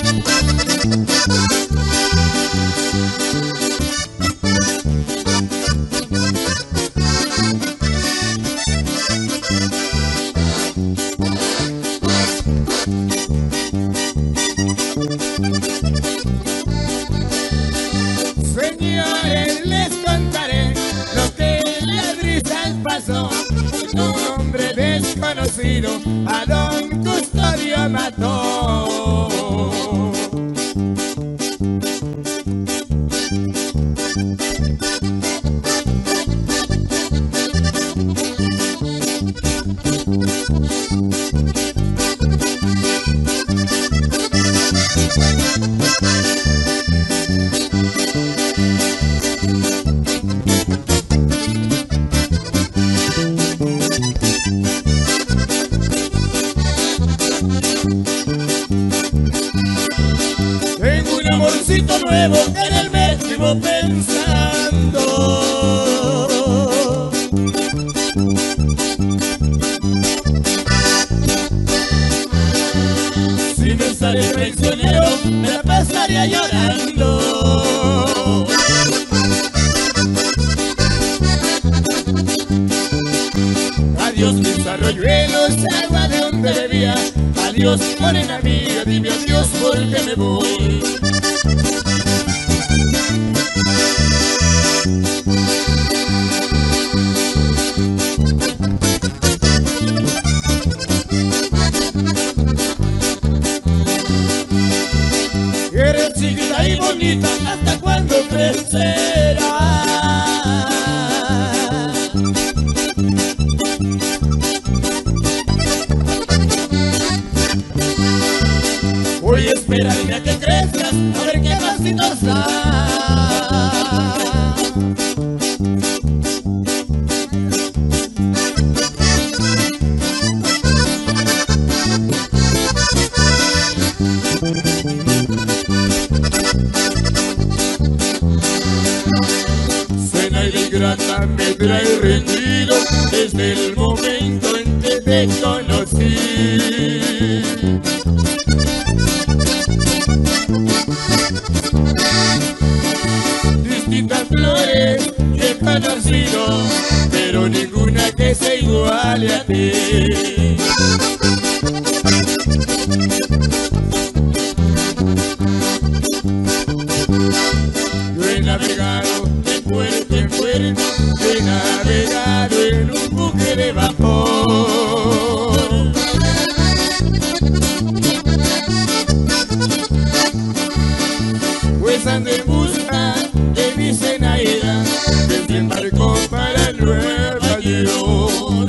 Señores, les contaré lo que la brisa pasó. Un hombre desconocido a don Custodio mató. Tengo un amorcito nuevo que en él me vivo pensando. Si me sale traicionero, me la pasaría llorando. Adiós mis arroyuelos, agua de donde bebía. Adiós morena amiga, dime adiós porque me voy. Eres chiquita y bonita, ¿hasta cuándo crecerás? Voy a esperarme a que crezcas, a ver qué pasitos das. Cena y grata me trae rendido desde el momento en que te conocí. Distintas flores que he conocido, pero ninguna que se iguale a ti. Yo he navegado de puerto en puerto, he navegado en un buque de vapor. Pues ando en busca de mi Zenaida, que se embarcó para Nueva York.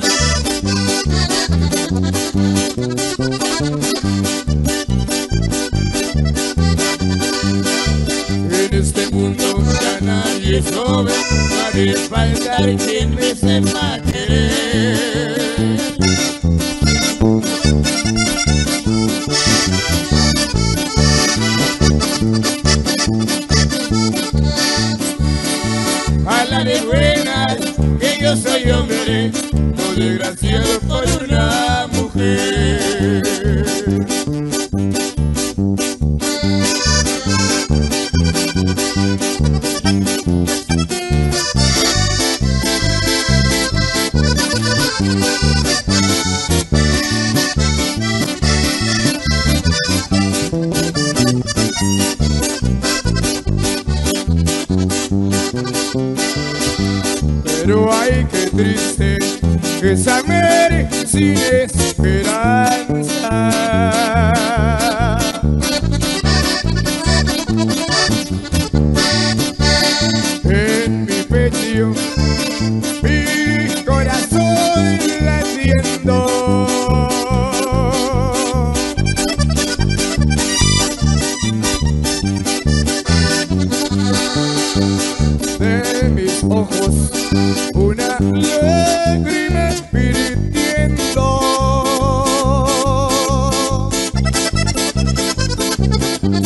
En este mundo ya nadie es joven, ha de faltar quien me sepa querer. A la de buenas, que yo soy hombre, no desgraciado por una mujer. Pero ay, qué triste esa Mary sin esperanza. En mi pecho, mi corazón latiendo. De mis ojos una lágrima virtiendo.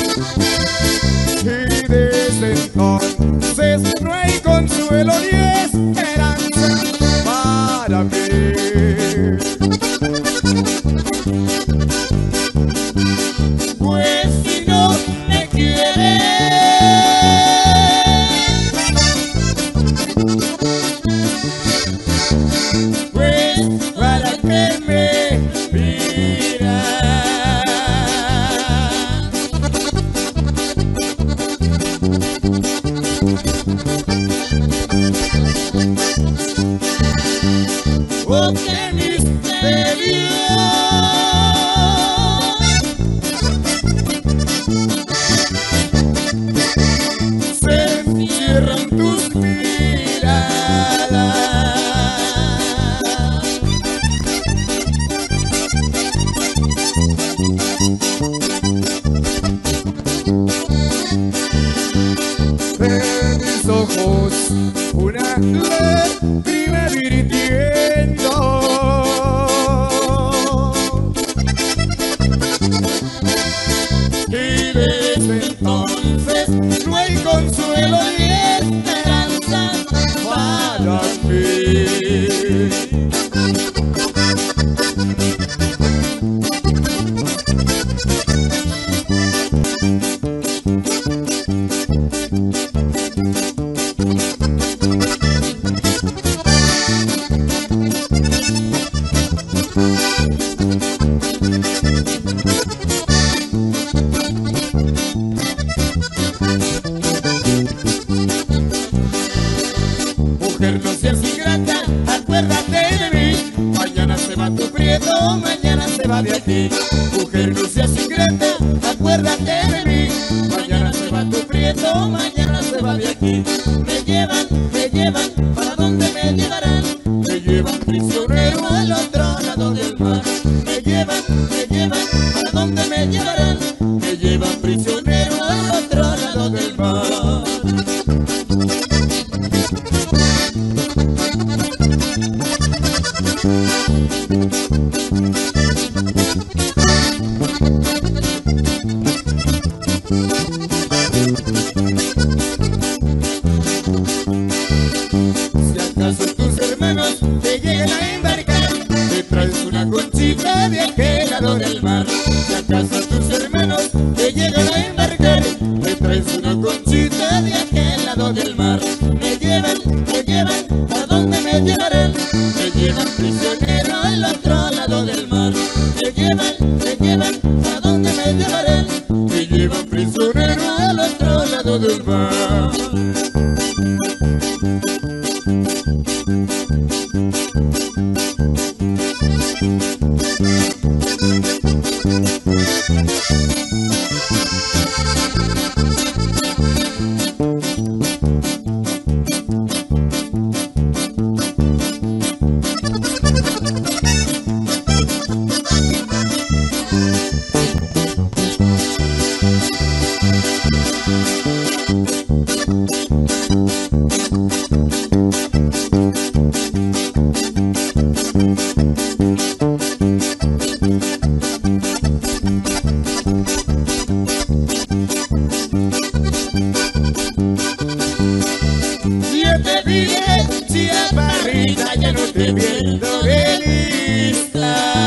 Y desde entonces no hay consuelo ni esperanza para mí. Mujer, no seas ingrata, acuérdate de mí. Mañana se va tu prieto, mañana se va de aquí. Mujer, no seas ingrata, acuérdate de mí. Mañana se va tu prieto, mañana se va de aquí. Me llevan, ¿para dónde me llevarán? Me llevan prisionero al otro lado del mar. Me llevan, ¿para dónde me llevarán? Me llevan prisionero al otro lado del mar. Si acaso tus hermanos te llegan a embarcar, te traes una conchita de aquel lado del mar. Si acaso tus hermanos te llegan a embarcar, te traes una conchita de aquel lado del mar. Me llevan, ¿a dónde me llevarán? Me llevan prisionero al otro lado del mar. Me llevan, ¿a dónde me llevarán? Me llevan prisionero al otro lado del mar. Yo te pide, chaparrita, ya no te pierdo de vista.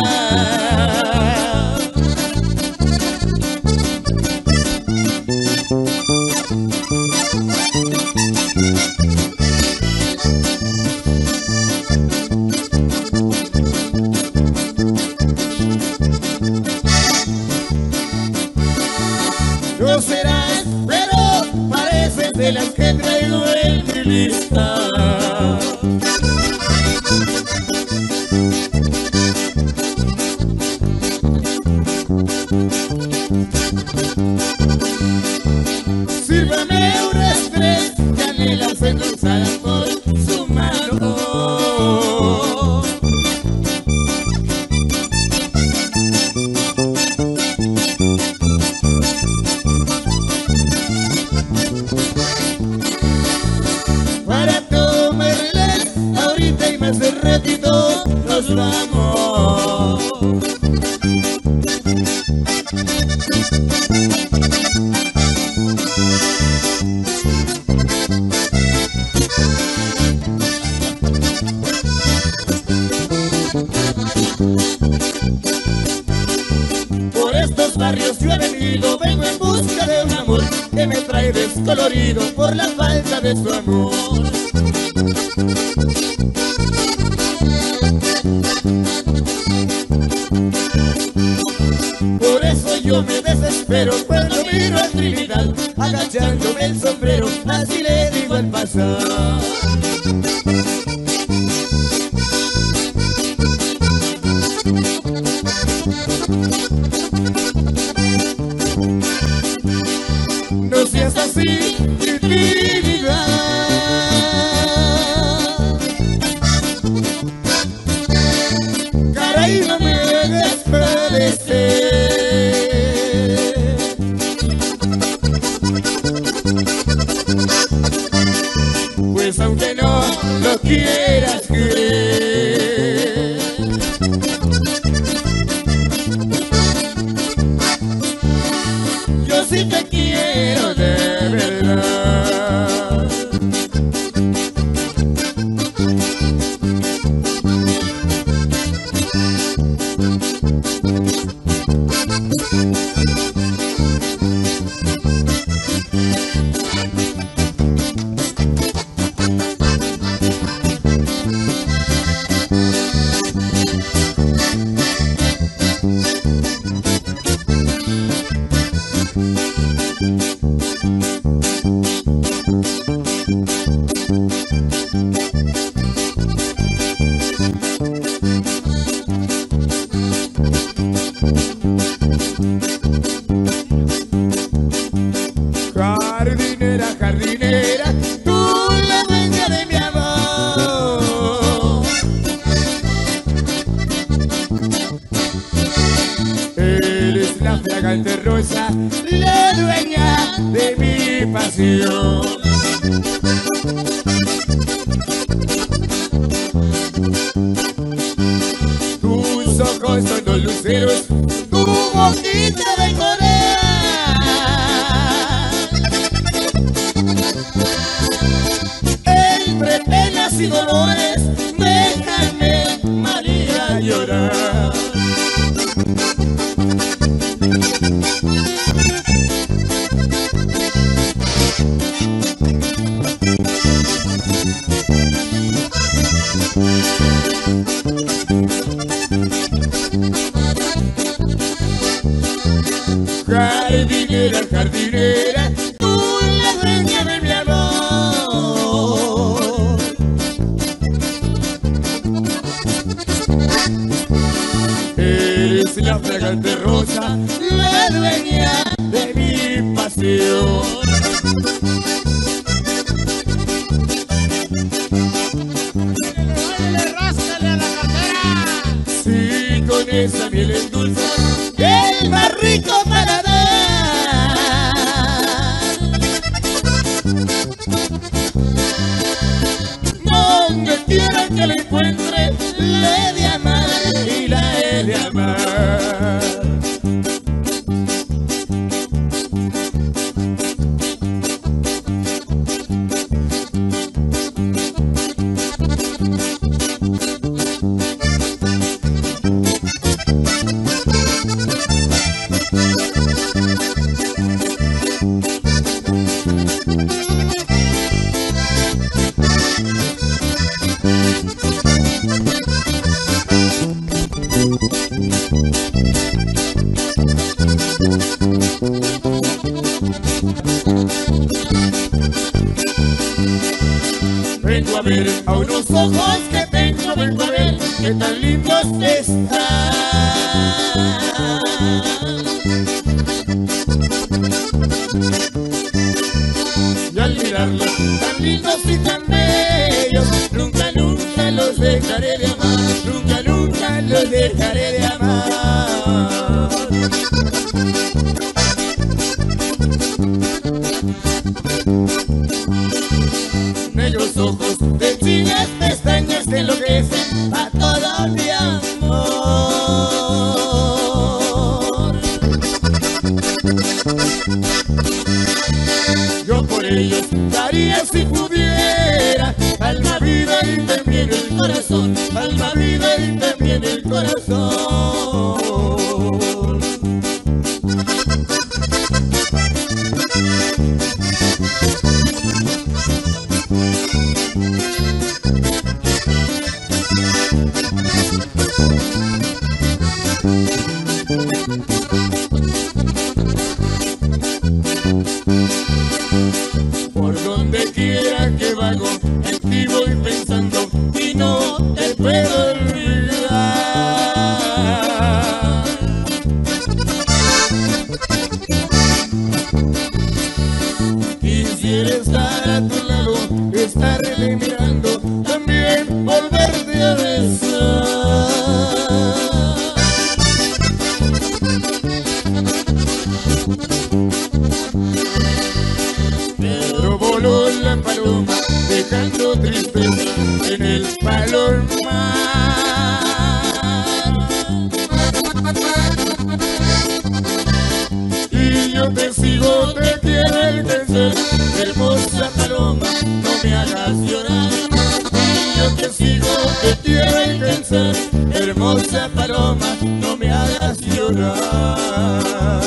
No serás, pero pareces de las que traigo en mi lista. Sírvame unas 3 canelas endulzadas por su mano. Para tomarlas ahorita y más de ratito nos vamos. Por estos barrios yo he venido, vengo en busca de un amor que me trae descolorido por la falta de su amor. Por eso yo me desespero cuando miro a Trinidad, agachándome el sombrero, así le digo al pasar. No seas así, Trinidad. Caray, no me hagas padecer. Pues aunque no lo quieras fragante rosa, la dueña de mi pasión. Tus ojos son dos luceros, tu boquita de coral. Entre penas y dolores, déjame, María, llorar. Jardinera, jardinera, tú la dueña de mi amor. Eres la fragante rosa, la dueña de mi pasión. Ráscale a la cartera. Sí, con esa miel es dulce, el más rico para dar. Donde quiera que la encuentre, le he de amar y la he de amar. Vengo a ver a unos ojos que tengo, vengo a ver qué tan lindos están. Y al mirarlos tan lindos y tan bellos, nunca, nunca los dejaré de amar, nunca, nunca los dejaré de amar. Negros ojos de chinas pestañas que enloquecen a todo mi amor. Yo por ellos daría si pudiera alma, vida y también el corazón, alma, vida y también el corazón. Por donde quiera que vago, aquí voy pensando y no te puedo olvidar. Quisiera estar a tu lado, estarme mirando, también volverte a besar. Pero voló la paloma, dejando tristeza en el palomar. Y yo te sigo, te quiero alcanzar, hermosa paloma, no me hagas llorar. Y yo te sigo, te quiero alcanzar, hermosa paloma, no me hagas llorar.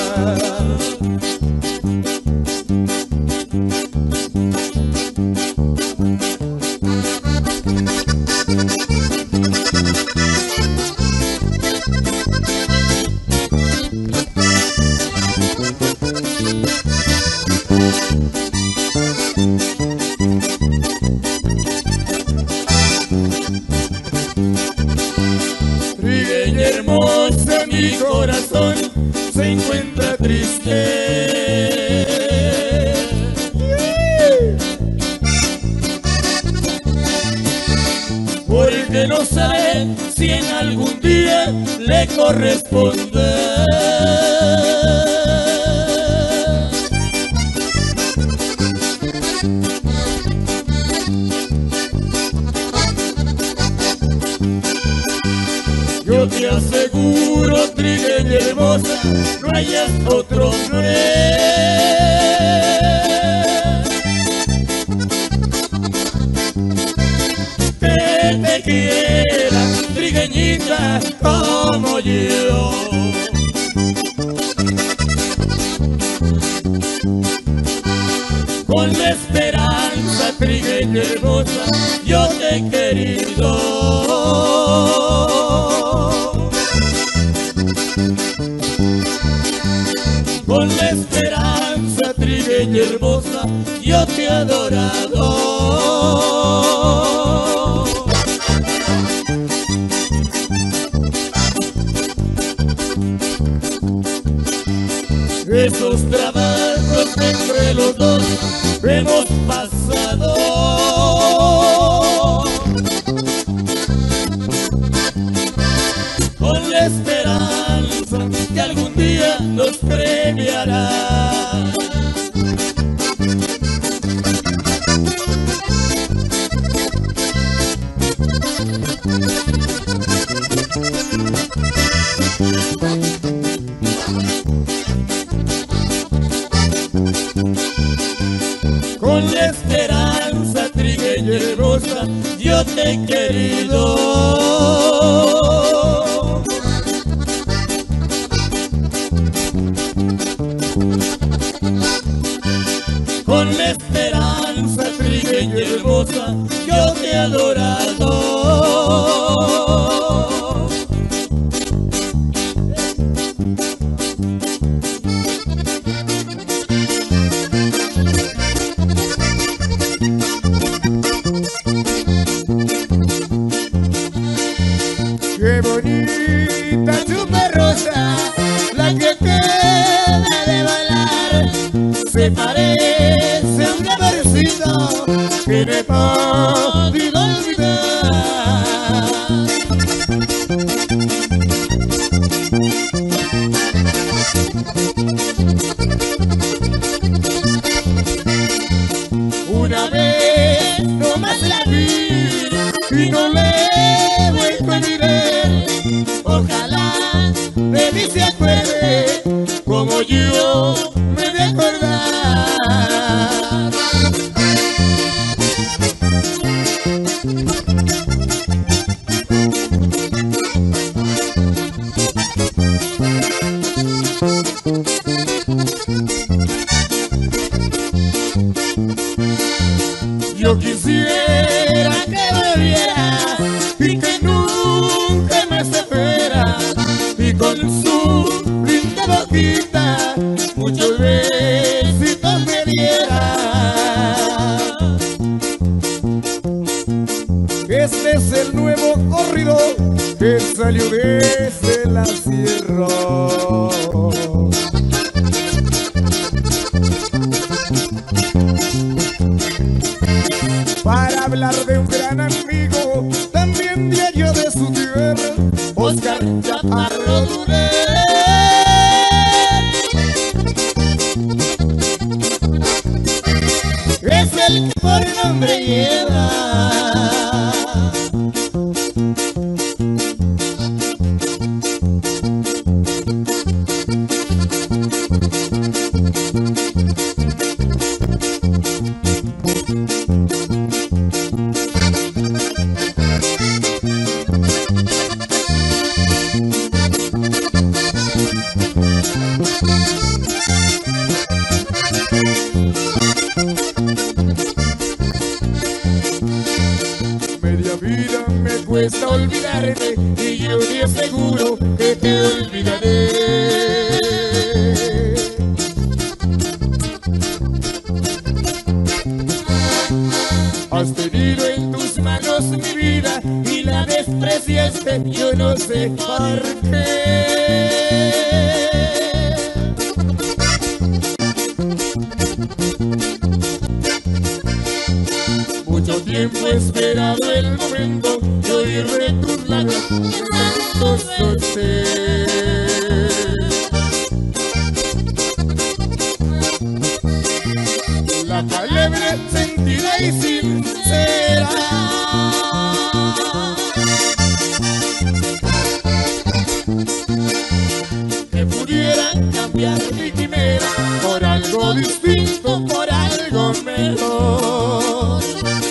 Trigueña hermosa, mi corazón se encuentra triste. Porque no sabe si en algún día le corresponde. no hayas otro hombre que te quiera, trigueñita, como yo. Con la esperanza trigueña hermosa yo te he querido. Con la esperanza trigueña hermosa yo te he adorado. Esos trabajos que entre los dos hemos pasado, con la esperanza que algún día nos premiará. Con la esperanza trigueña hermosa yo te he querido. Con la esperanza trigueña hermosa yo te he adorado. Qué bonita chupa rosa, la que acaba de bailar, se parece a un amorcito que no he podido olvidar. Una vez nomás la vi y no le he vuelto a mirar. Ojalá de mí se acuerde como yo me he de acordar. Yo quisiera que volviera y que nunca me separa, y con su linda boquita muchos besitos me diera. Este es el nuevo corrido que salió desde la sierra. Para hablar de un gran amigo, también de allá de su tierra, Oscar Chaparro Durán. Es el que por nombre lleva. Media vida me cuesta olvidarte y yo te aseguro que te olvidaré. Has tenido en tus manos mi vida y la despreciaste, yo no sé por qué. Mucho tiempo he esperado el momento de oír de tus labios tanto solté. La palabra sentida y sincera que pudiera cambiar mi quimera por algo distinto, por algo mejor.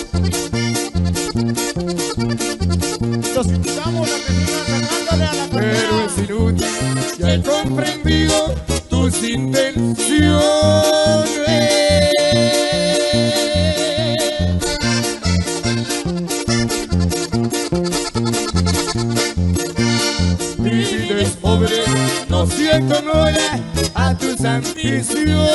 Los invitamos a que sigan sacándole a la cartera. Pero es inútil, ya he comprendido tus intenciones. Mi vida es pobre, no siento mola a tus ambiciones.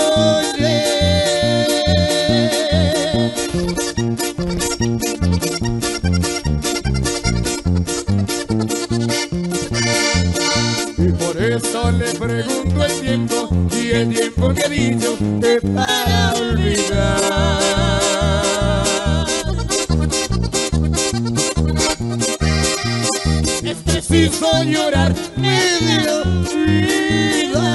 Y por eso le pregunto el tiempo, y el tiempo me ha dicho que para olvidar es preciso llorar media vida.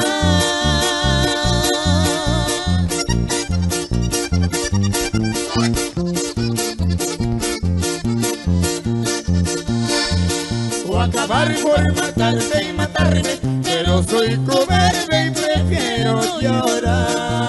O acabar por matarte y matarme, pero soy cobarde y prefiero llorar.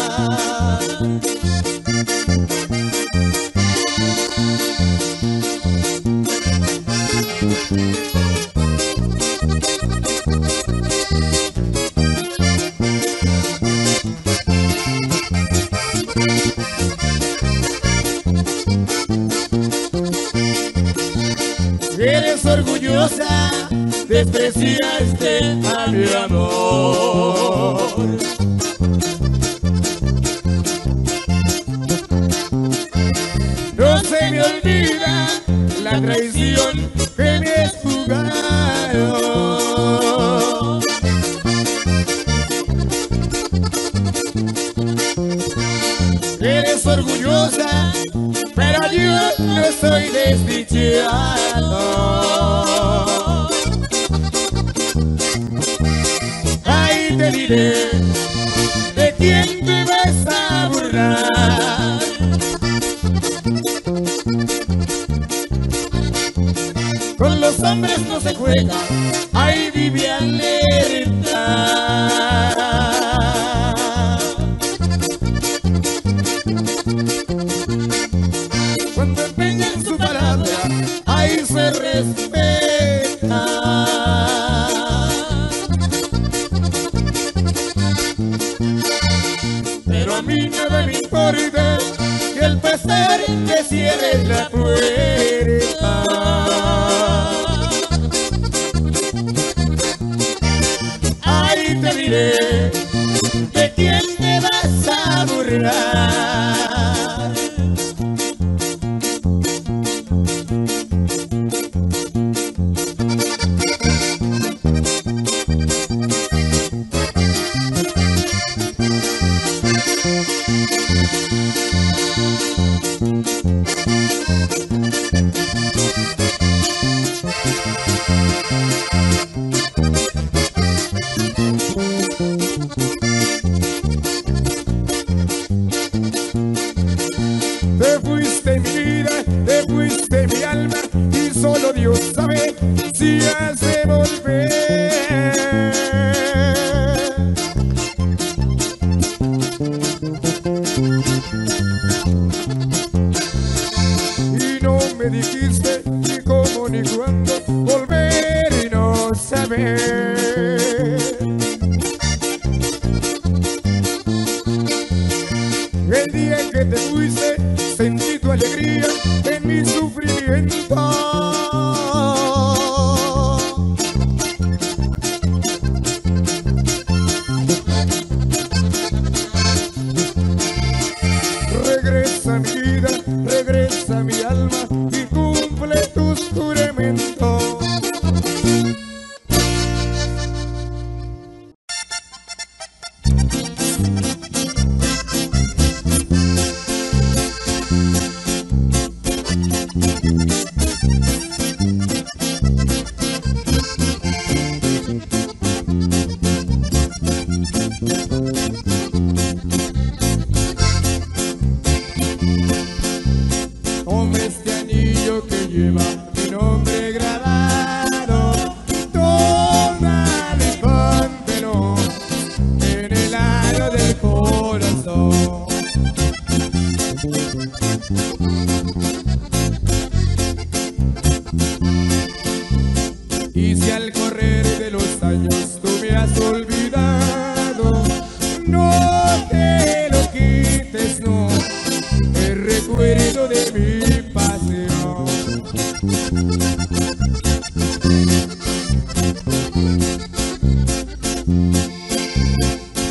Eres orgullosa, despreciaste a mi amor. No se me olvida la traición que me has jugado. Eres orgullosa, pero yo no soy desdichado. Ahí te diré de quién te vas a burlar. Con los hombres no se juega, ahí vive alerta. Cuando empeñan su palabra, ahí se respeta. Pero a mí nada me importa que el pasar te cierre la puerta. Ahí te diré de quién te vas a burlar. Te fuiste mi vida, te fuiste mi alma, y solo Dios sabe si has de volver. Y no me dijiste ni cómo ni cuándo volver y no saber. El día que te fuiste sentí tu alegría en mi sufrimiento. Regresa mi vida, regresa mi alma y cumple tus juramentos. Hombre, este anillo que lleva mi nombre grabado, tómale, póntelo,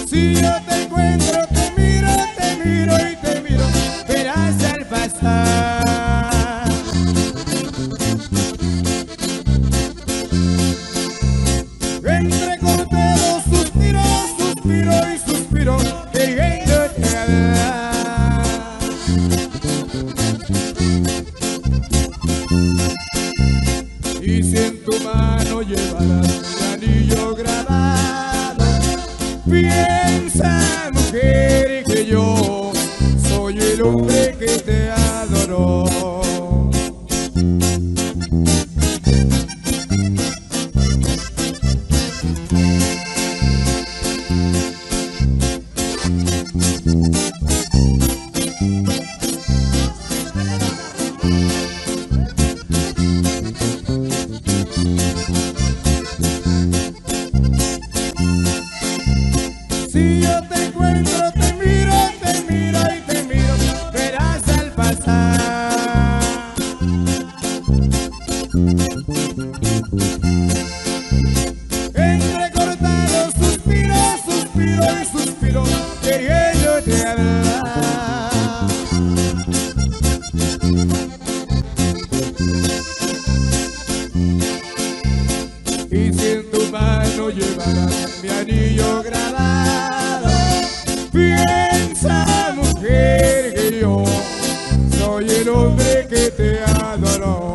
Si yo te encuentro, te miro y te miro, verás al pasar. Entrecortado suspiro, suspiro y suspiro, queriéndote hablar. Y si en tu mano llevarás un anillo grabado, piensa, mujer, que yo soy el hombre que te adoró. Si yo te encuentro, te miro y te miro, verás al pasar. Entrecortado suspiro, suspiro y suspiro, queriéndote hablar. Y si en tu mano llevarás mi anillo grabado, piensa, mujer, que yo soy el hombre que te adoró.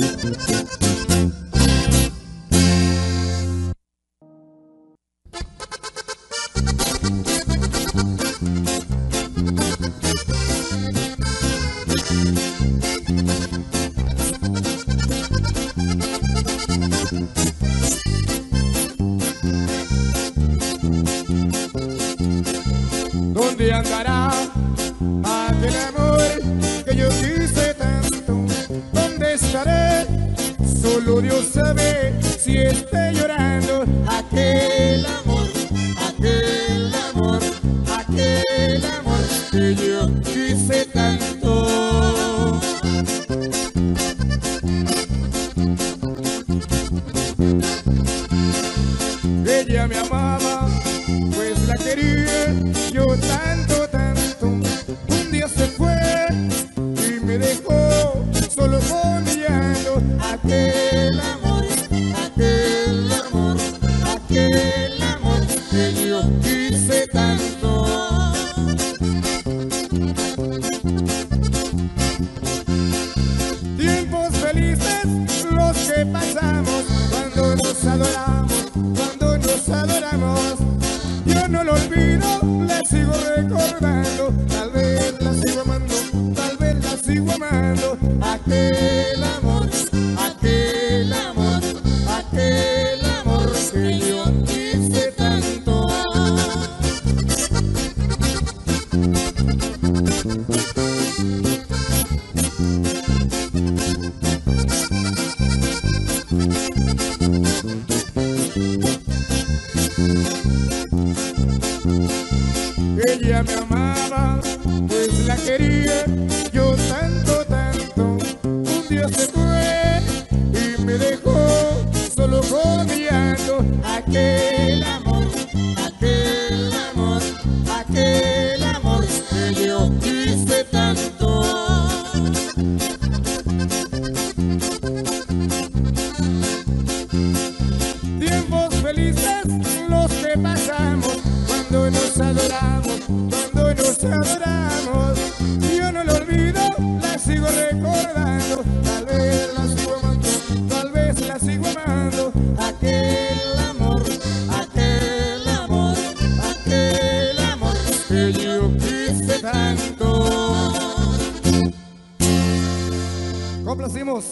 ¿Dónde andará aquel amor que yo quise tanto? ¿Dónde estaré? Solo Dios sabe si esté llorando. Aquel amor, aquel amor, aquel amor que yo quise tanto. Ella me amaba, pues la quería yo tanto, tanto. Un día se fue y me dejó solo conmiando. Aquel amor, aquel amor, aquel amor que yo quise tanto. Tiempos felices los que pasamos cuando nos adoramos, cuando nos adoramos. Yo no lo olvido, la sigo recordando, tal vez la sigo amando, tal vez la sigo amando. Aquel amor, aquel amor, aquel amor que yo quise tanto. Ella me amaba, pues la quería yo tanto, tanto. Un día se fue y me dejó solo conmiando. Aquel amor, aquel amor, aquel amor que yo quise tanto. Tiempos felices los que pasamos cuando nos adoramos, cuando nos adoramos. Yo no lo olvido, la sigo recordando, tal vez la sigo amando, tal vez la sigo amando. Aquel amor, aquel amor, aquel amor que yo quise tanto. Complacimos.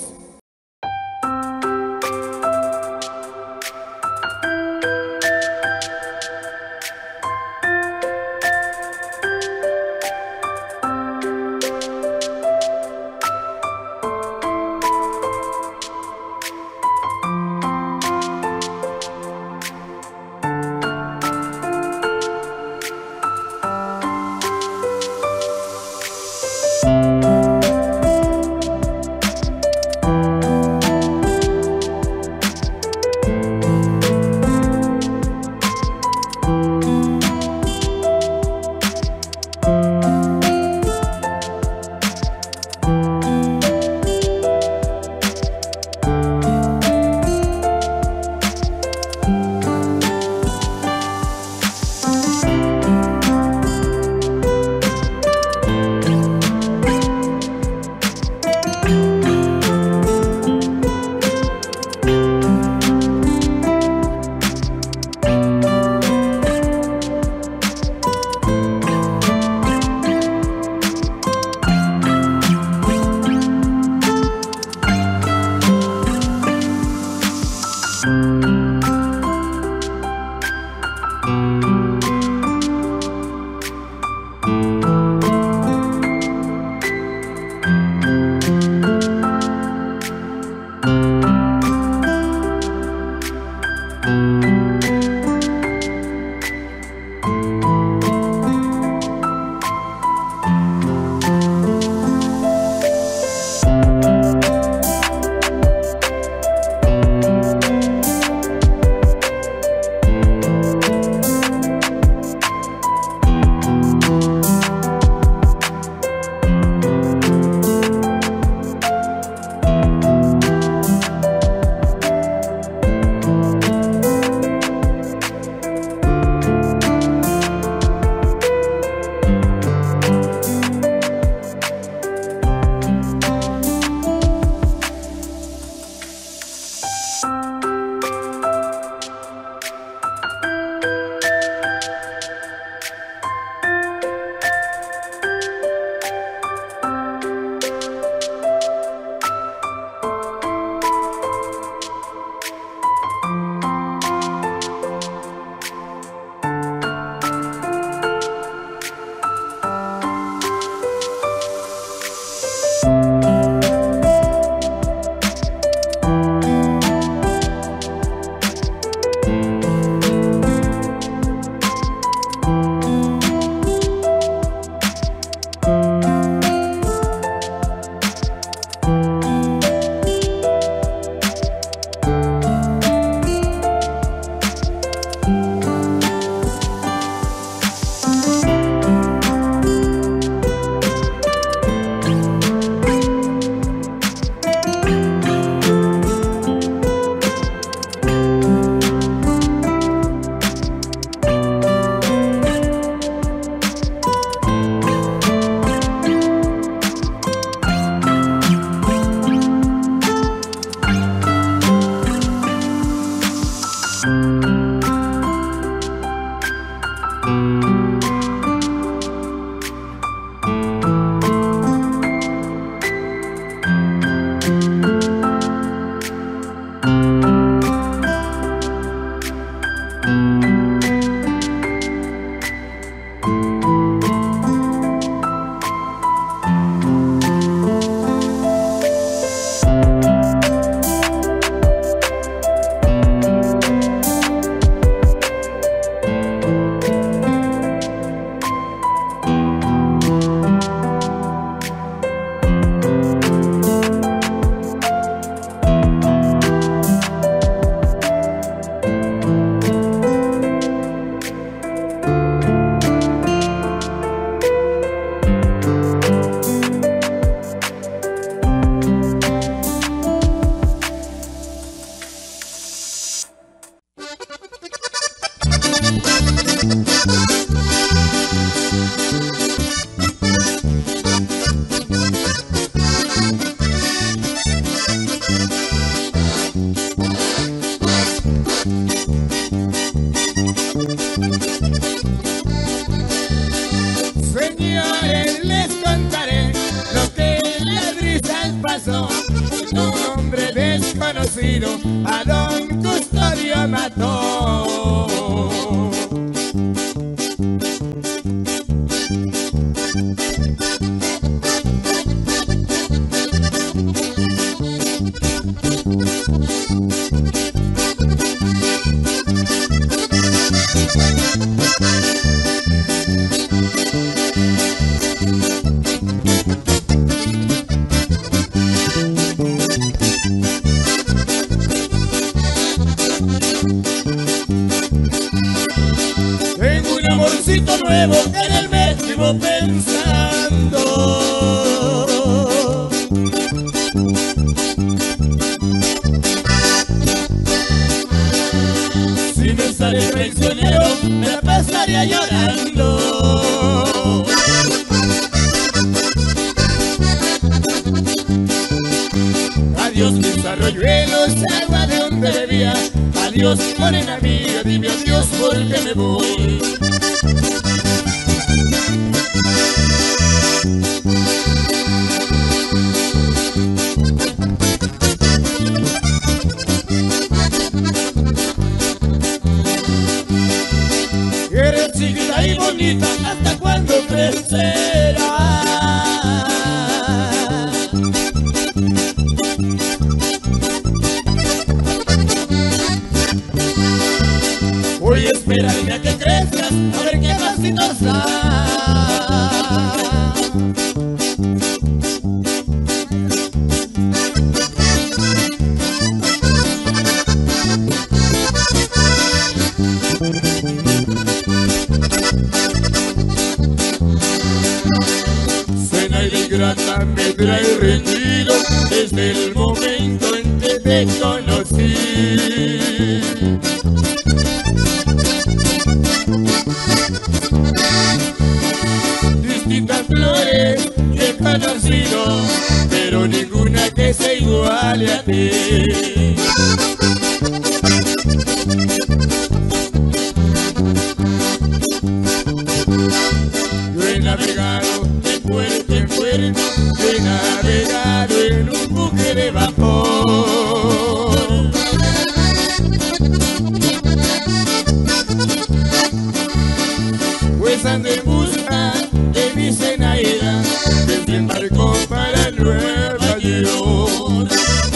Señores, les contaré lo que en las brisas pasó. Un hombre desconocido a don Custodio mató. Tengo un amorcito nuevo que en él me estuvo pensando. Si me sale traicionero, me la pasaría llorando. Adiós mis arroyuelos, agua de donde bebía. Adiós morena mía, dime adiós porque me voy. Eres chiquita y bonita, ¿hasta cuándo crecerás? Voy a esperarme a que crezcas, a ver qué pasitos das. Cena y grata me trae rendido desde el momento en que te conocí. Distintas flores yo he conocido, pero ninguna que se iguale a ti. Yo he navegado de puerto en puerto, he navegado en un buque de vapor. Pues ando en busca de mi Zenaida, que se embarcó para Nueva York.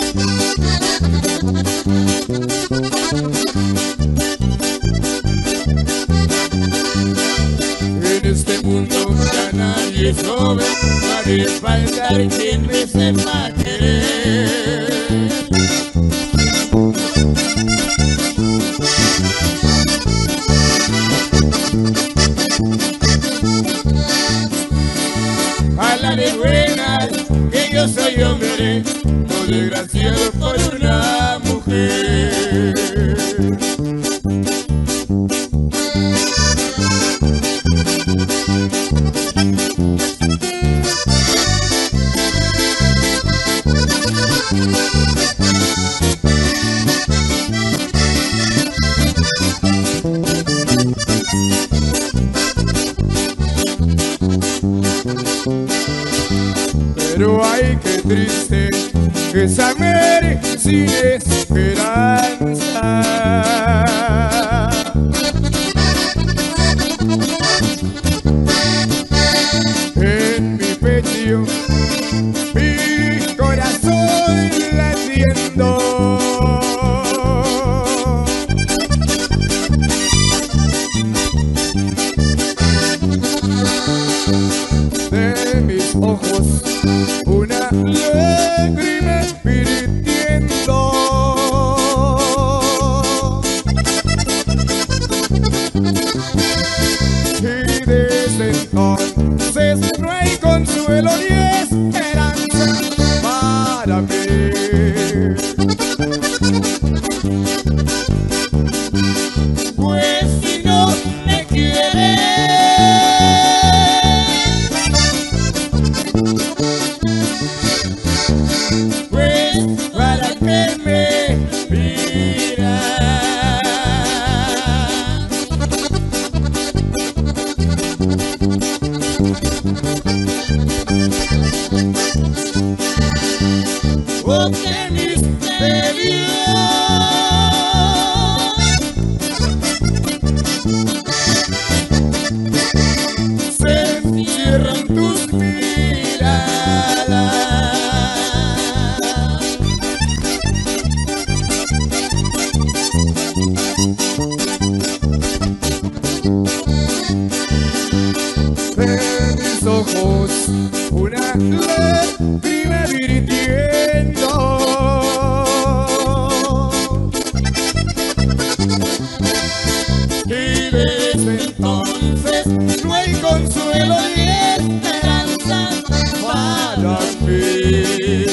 En este mundo ya nadie es joven, ha de faltar quien me sepa querer. A la de buenas, que yo soy hombre, no desgraciado por una mujer. Pero ay, qué triste es amar sin esperanza. En mi pecho, mi corazón latiendo. De mis ojos una lágrima virtiendo. Y desde entonces no hay consuelo ni esperanza para mí. Pues si no me quieres, ¿para qué me miras? Oh, qué misterio. Se encierran tus miradas. De mis ojos una lágrima virtiendo. Y desde entonces no hay consuelo ni esperanza para mí.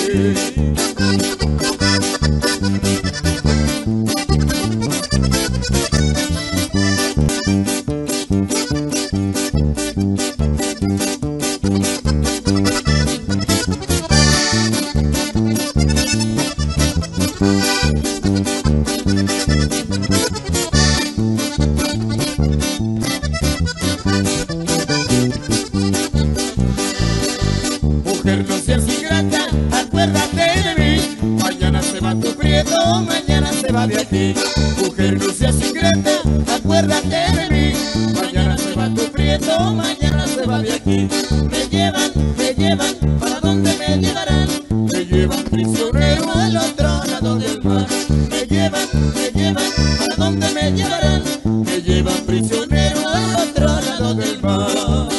Mujer, no seas ingrata, acuérdate de mí. Mañana se va tu prieto, mañana se va de aquí. Mujer, no seas ingrata, acuérdate de mí. Mañana se va tu prieto, mañana se va de aquí. Me llevan, ¿para dónde me llevarán? Me llevan prisionero al otro lado del mar. Me llevan, ¿para dónde me llevarán? Me llevan prisionero al otro lado del mar.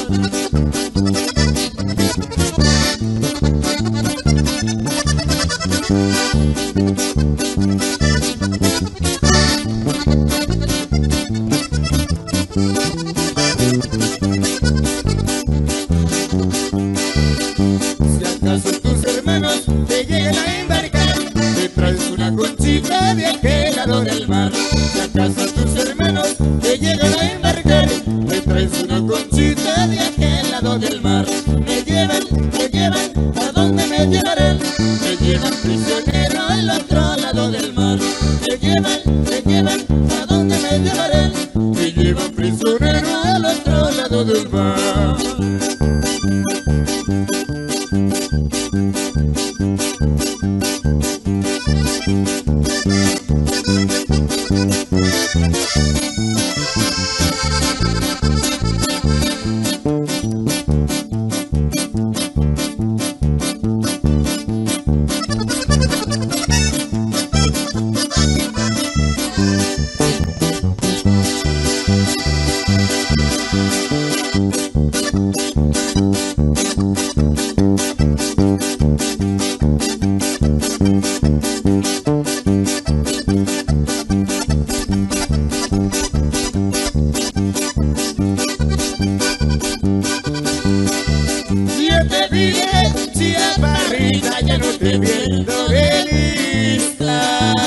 Si acaso tus hermanos te llegan a embarcar, te traes una conchita de aquel lado del mar. Si acaso tus hermanos te llegan a embarcar, te traes una conchita de aquel lado del mar. Me llevan, ¿a dónde me llevarán? Me llevan prisionero al otro lado del mar. Me llevan, ¿a dónde me llevarán? Me llevan prisionero al otro lado del mar. Yo te dije, si la parrilla ya no te viendo de lista.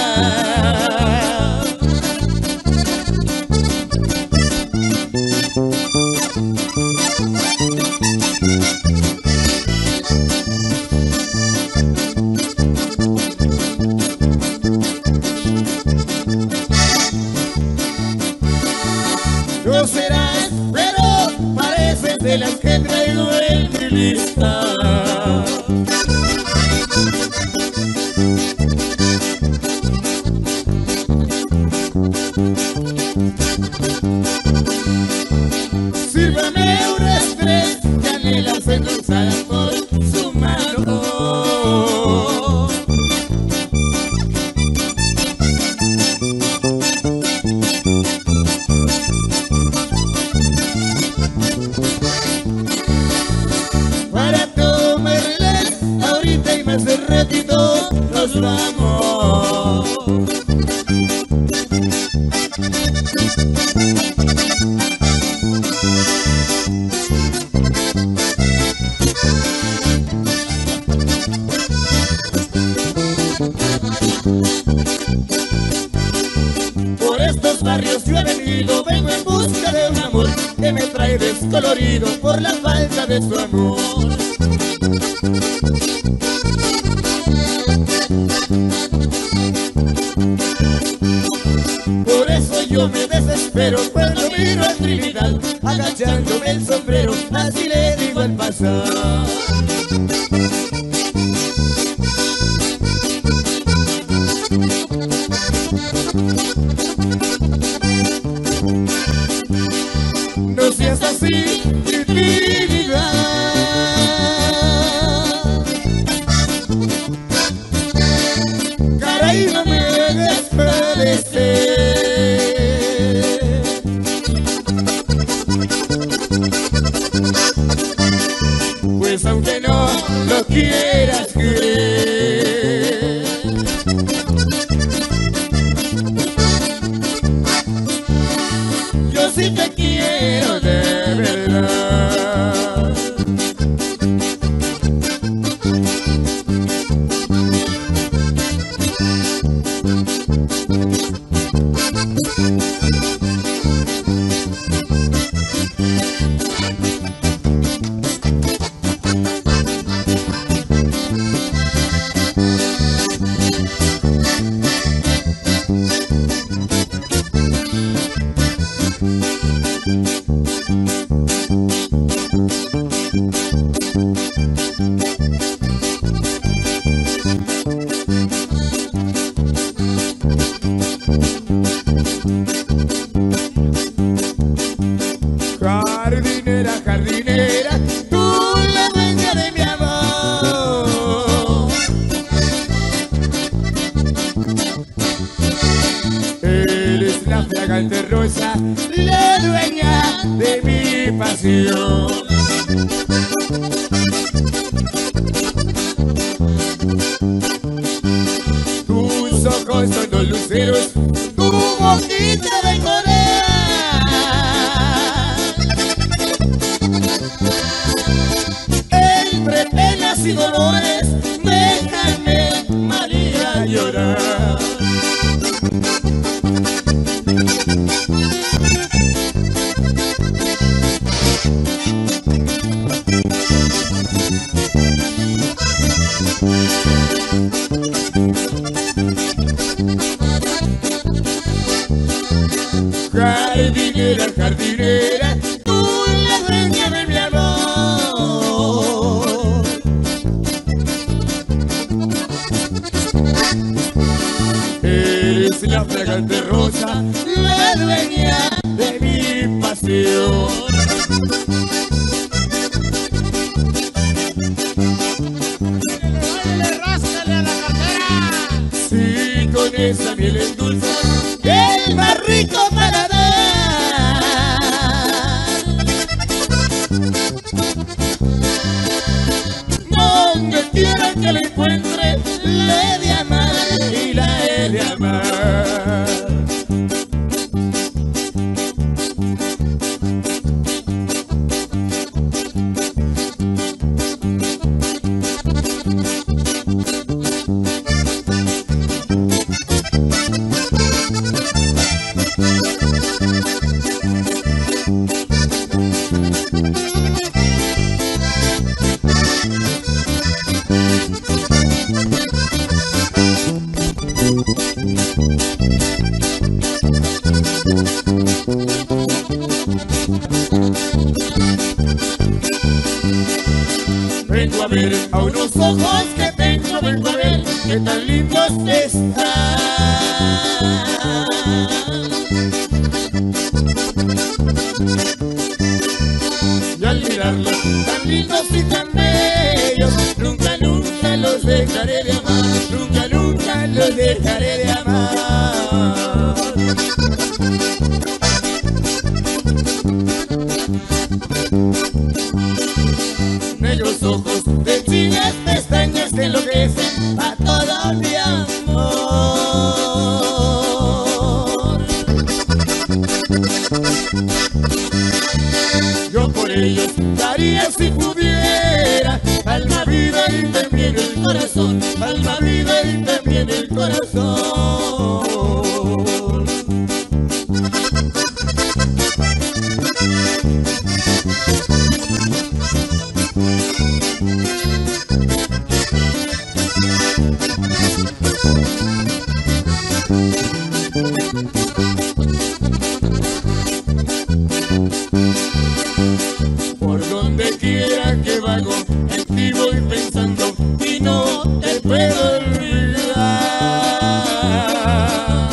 No serás, pero pareces de las que traigo en mi lista. Sírvame una estrella que anhela ser endulzada por su mano. Para tomarlas ahorita y más de ratito nos vamos. Por estos barrios yo he venido, vengo en busca de un amor que me trae descolorido por la falta de su amor. Por eso yo me desespero cuando miro a Trinidad, agachándome el sombrero, así le digo al pasar. No seas así, Trinidad. Caray, no me hagas padecer. Pues aunque no lo quieras creer, yo sí te quiero de verdad. Jardinera, jardinera, tú la dueña de mi amor. Eres la fragante rosa, la dueña de mi pasión. Tus ojos son dos luceros, tu boquita de coral. Entre penas y dolores, déjame, María, llorar. Jardinera, jardinera, tú la dueña de mi amor. Eres la fragante rosa, la dueña de mi pasión. ¡Ráscale a la cartera! Sí, con esa miel endulza el más rico para dar. Donde quiera que la encuentre, le he de amar y la he de amar. ver a unos ojos que tengo, vengo a ver qué tan lindos están. Y al mirarlos tan lindos y tan bellos, nunca, nunca los dejaré de amar, nunca, nunca los dejaré de amar. Negros ojos de chinas pestañas que enloquecen a todo mi amor. Yo por ellos daría si pudiera alma, vida y también el corazón, alma, vida y también el corazón. Por donde quiera que vago, en ti voy pensando y no te puedo olvidar.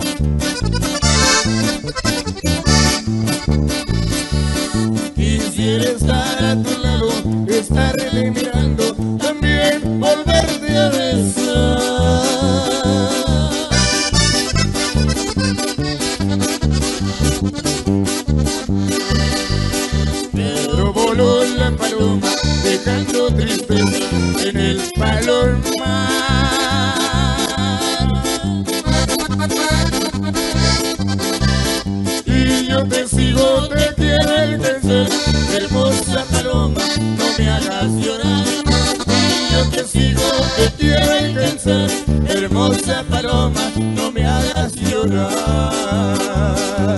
Quisiera estar a tu lado, estarle mirando, también volverte a besar. Pero voló la paloma, dejando tristeza en el palomar. Y yo te sigo, te quiero alcanzar, hermosa paloma, no me hagas llorar. Y yo te sigo, te quiero alcanzar, hermosa paloma, no me hagas llorar.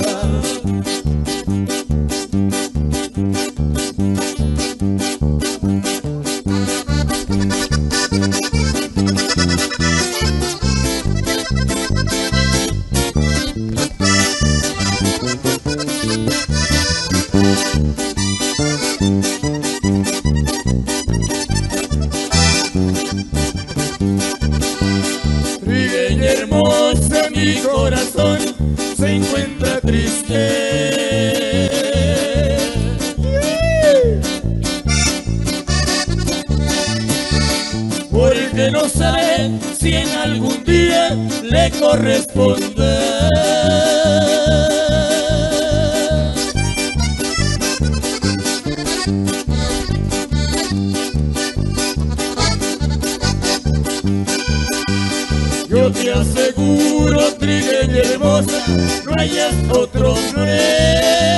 Trigueña hermosa, mi corazón se encuentra triste. Porque no sabe si en algún día le corresponde. Yo te aseguro, trigueña hermosa, no hayas otro hombre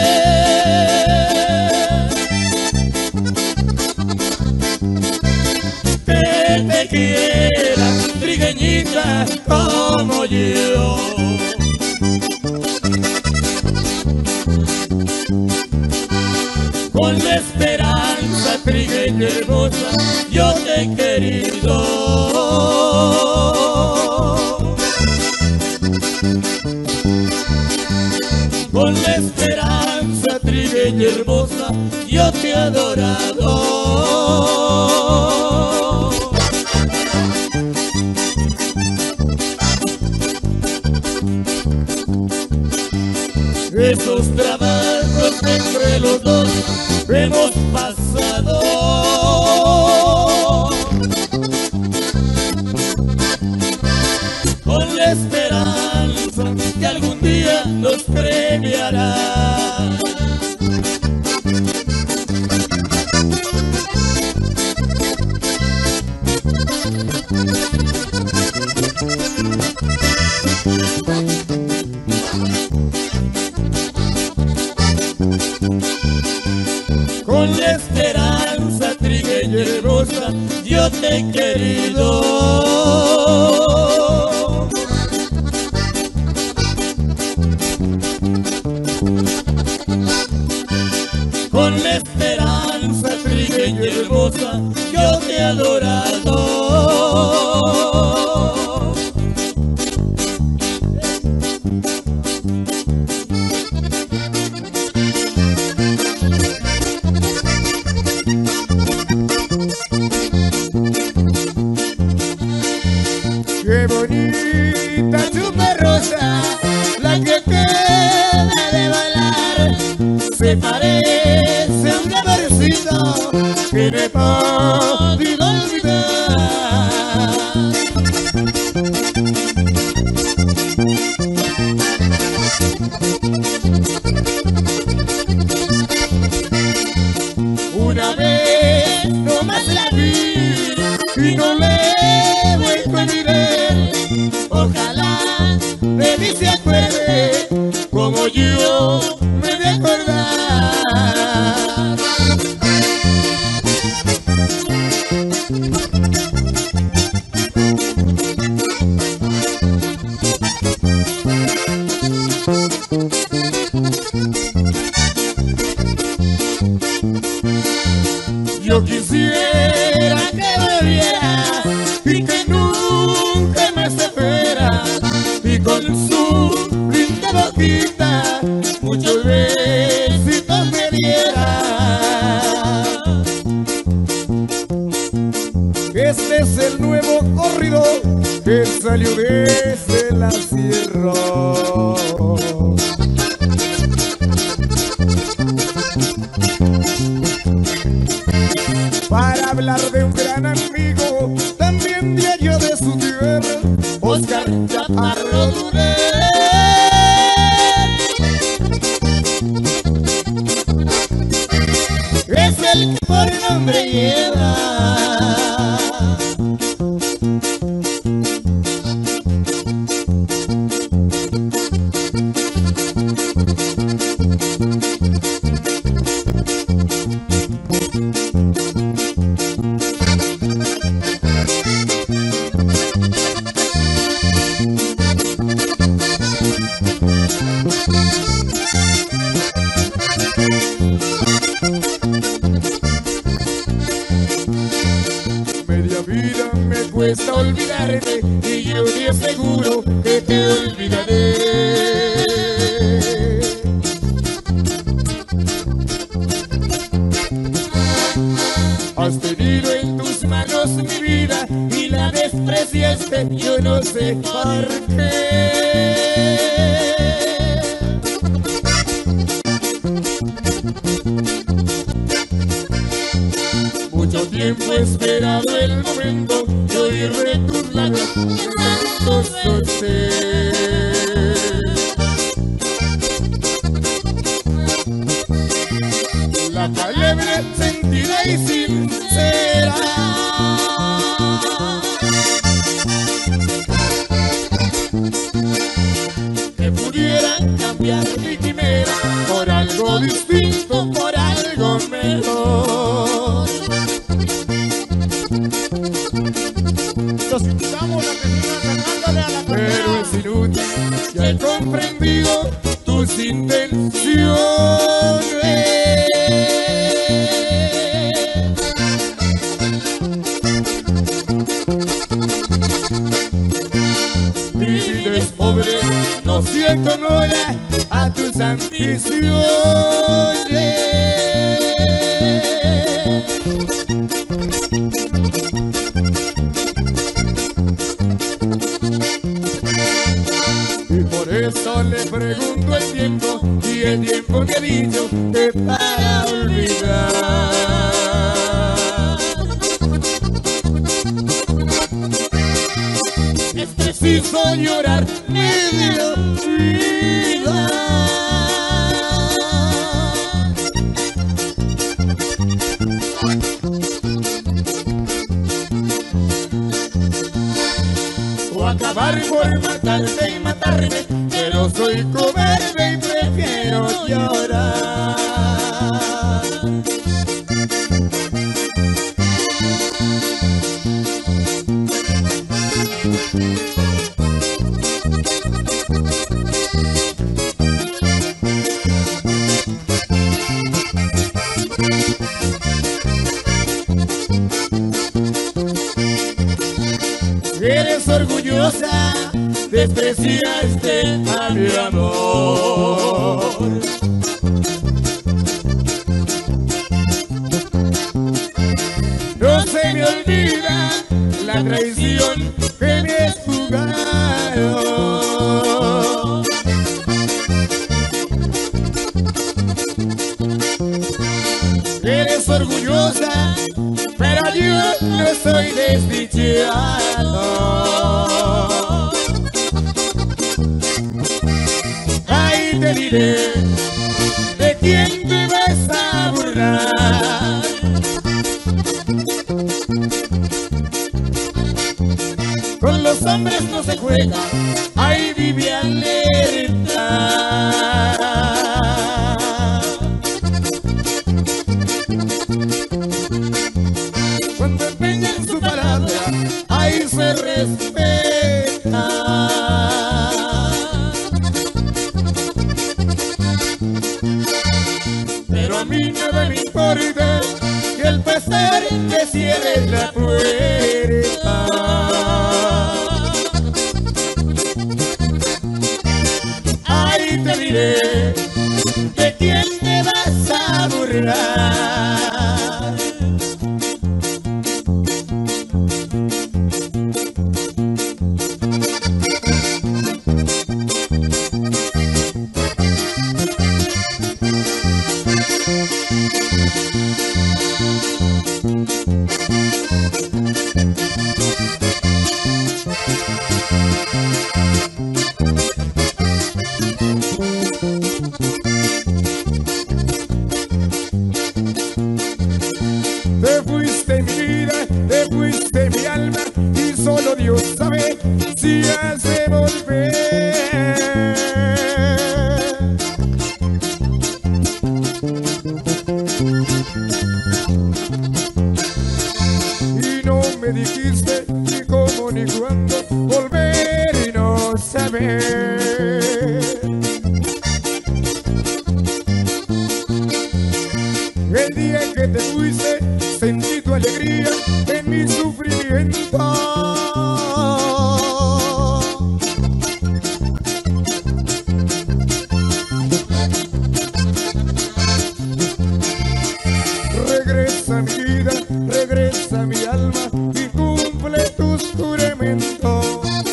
que te quiera, trigueñita, como yo. Con la esperanza, trigueña hermosa, yo te he querido. Con la esperanza, trigueña hermosa, yo te he adorado. Esos trabajos entre los dos hemos pasado. Con la esperanza que algún día nos premiará. Con la esperanza, trigueña hermosa, yo te he querido. Con la esperanza, trigueña hermosa, yo te he adorado. que no he podido olvidar. Una vez nomás la vi y no le he vuelto a mirar. Ojalá de mí se acuerde como yo me he de acordar. Yo quisiera que volviera y que nunca más se fuera, y con su linda boquita muchos besitos me diera. Este es el nuevo corrido que salió desde la sierra. Para hablar de un gran amigo, también diario de su tierra, Oscar Chaparro Durán. Es el que por nombre lleva. Media vida me cuesta olvidarte y yo te aseguro que te olvidaré. Has tenido en tus manos mi vida y la despreciaste, yo no sé por qué. Mucho tiempo he esperado el momento de oírme tus labios tanto sostén. La palabra sentida y sincera que pudiera cambiar mi quimera por algo distinto, por algo mejor. Los invitamos a que sigan sacándole a la Pero carrera. es inútil, ya he comprendido tus intenciones. Mi vida es pobre, no siento mola a tus ambiciones. Y por eso le pregunto el tiempo, y el tiempo me ha dicho que para olvidar es preciso llorar medio vida. O acabar por matarte y matarme, pero soy cobarde y prefiero llorar. Eres orgullosa, despreciaste a mi amor. No se me olvida la traición que me has jugado. Eres orgullosa, pero yo no soy desdichado. Ay, te diré, ¿de quién te vas a burlar? Con los hombres no se juega, ahí vive alerta. Cuando empeñan su palabra, ahí se respeta. Pero a mí nada me importa que al pasar te cierres la puerta. Ahí te diré, ¿de quién te vas a burlar? Te fuiste mi vida, te fuiste mi alma, y solo Dios sabe si has de volver. Y no me dijiste ni cómo ni cuándo volver y no saber. El día que te fuiste sentí tu alegría en mi sufrimiento. Regresa mi vida, regresa mi alma y cumple tus juramentos.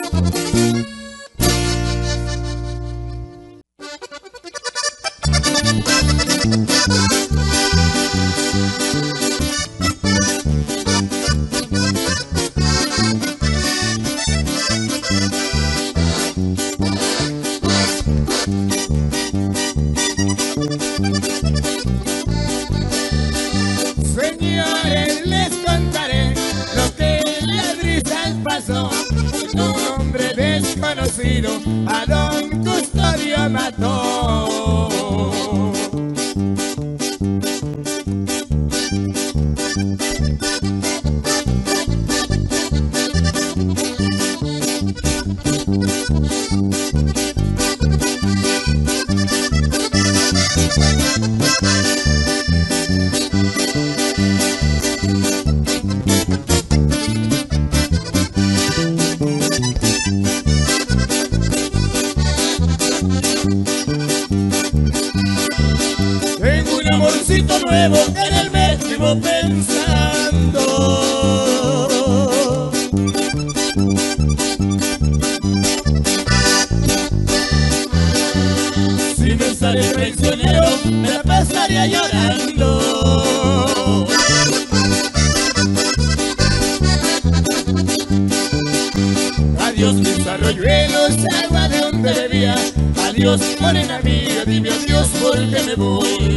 Señores, les contaré lo que en las risas pasó. Un hombre desconocido a don Custodio mató. Tengo un amorcito nuevo, en él me vivo pensando. Si me sale traicionero, me la pasaría llorando. Adiós mis arroyuelos, agua de donde bebía. Adiós morena mía, dime adiós porque me voy.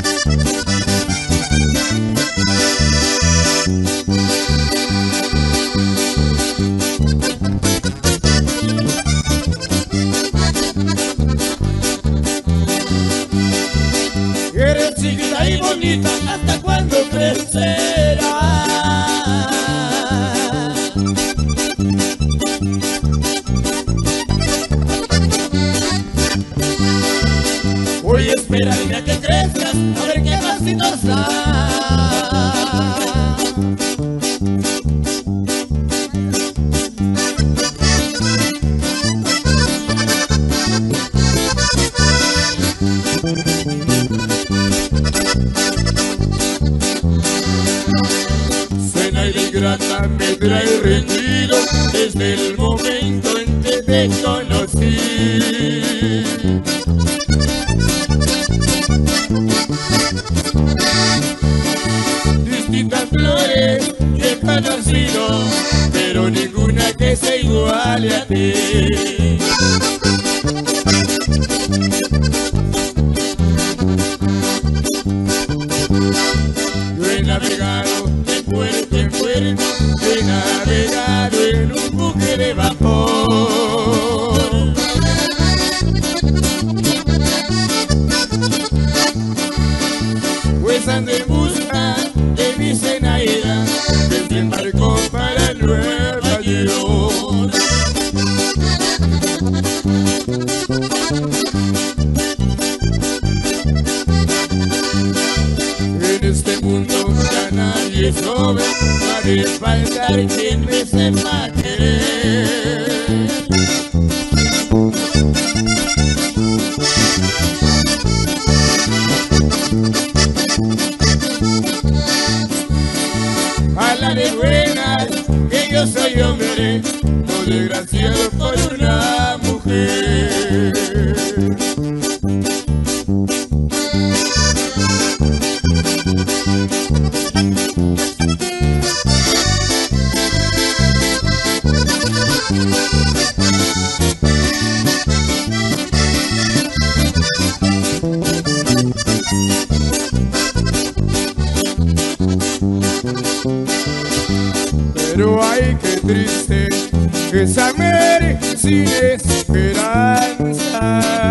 Eres chiquita y bonita, ¿hasta cuándo crecerás? Voy a esperarme a que crezcas, a ver qué pasitos das. Cena y grata me trae rendido desde el momento en que te conocí. vale a ti. Yo he navegado de puerto en puerto, he navegado en un buque de vapor. Pues ando en busca de mi Zenaida, que se embarcó para Nueva York. En este mundo ya nadie es joven, no ha de faltar quien me sepa querer. A la de buenas, que yo soy hombre, no desgraciado por una mujer. Pero ay, qué triste es amar sin esperanza.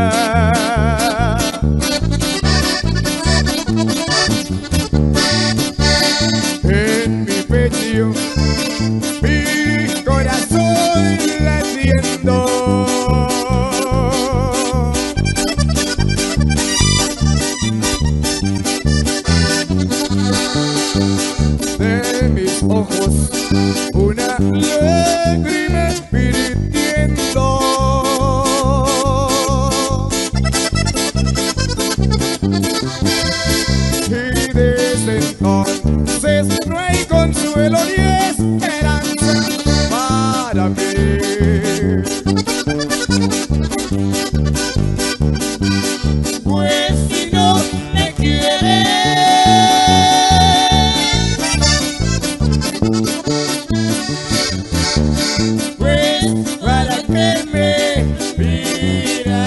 En mi pecho, mi corazón latiendo. De mis ojos una lágrima virtiendo. Y desde entonces no hay consuelo ni esperanza para mí. Pues si no me quieres, pues para qué me miras.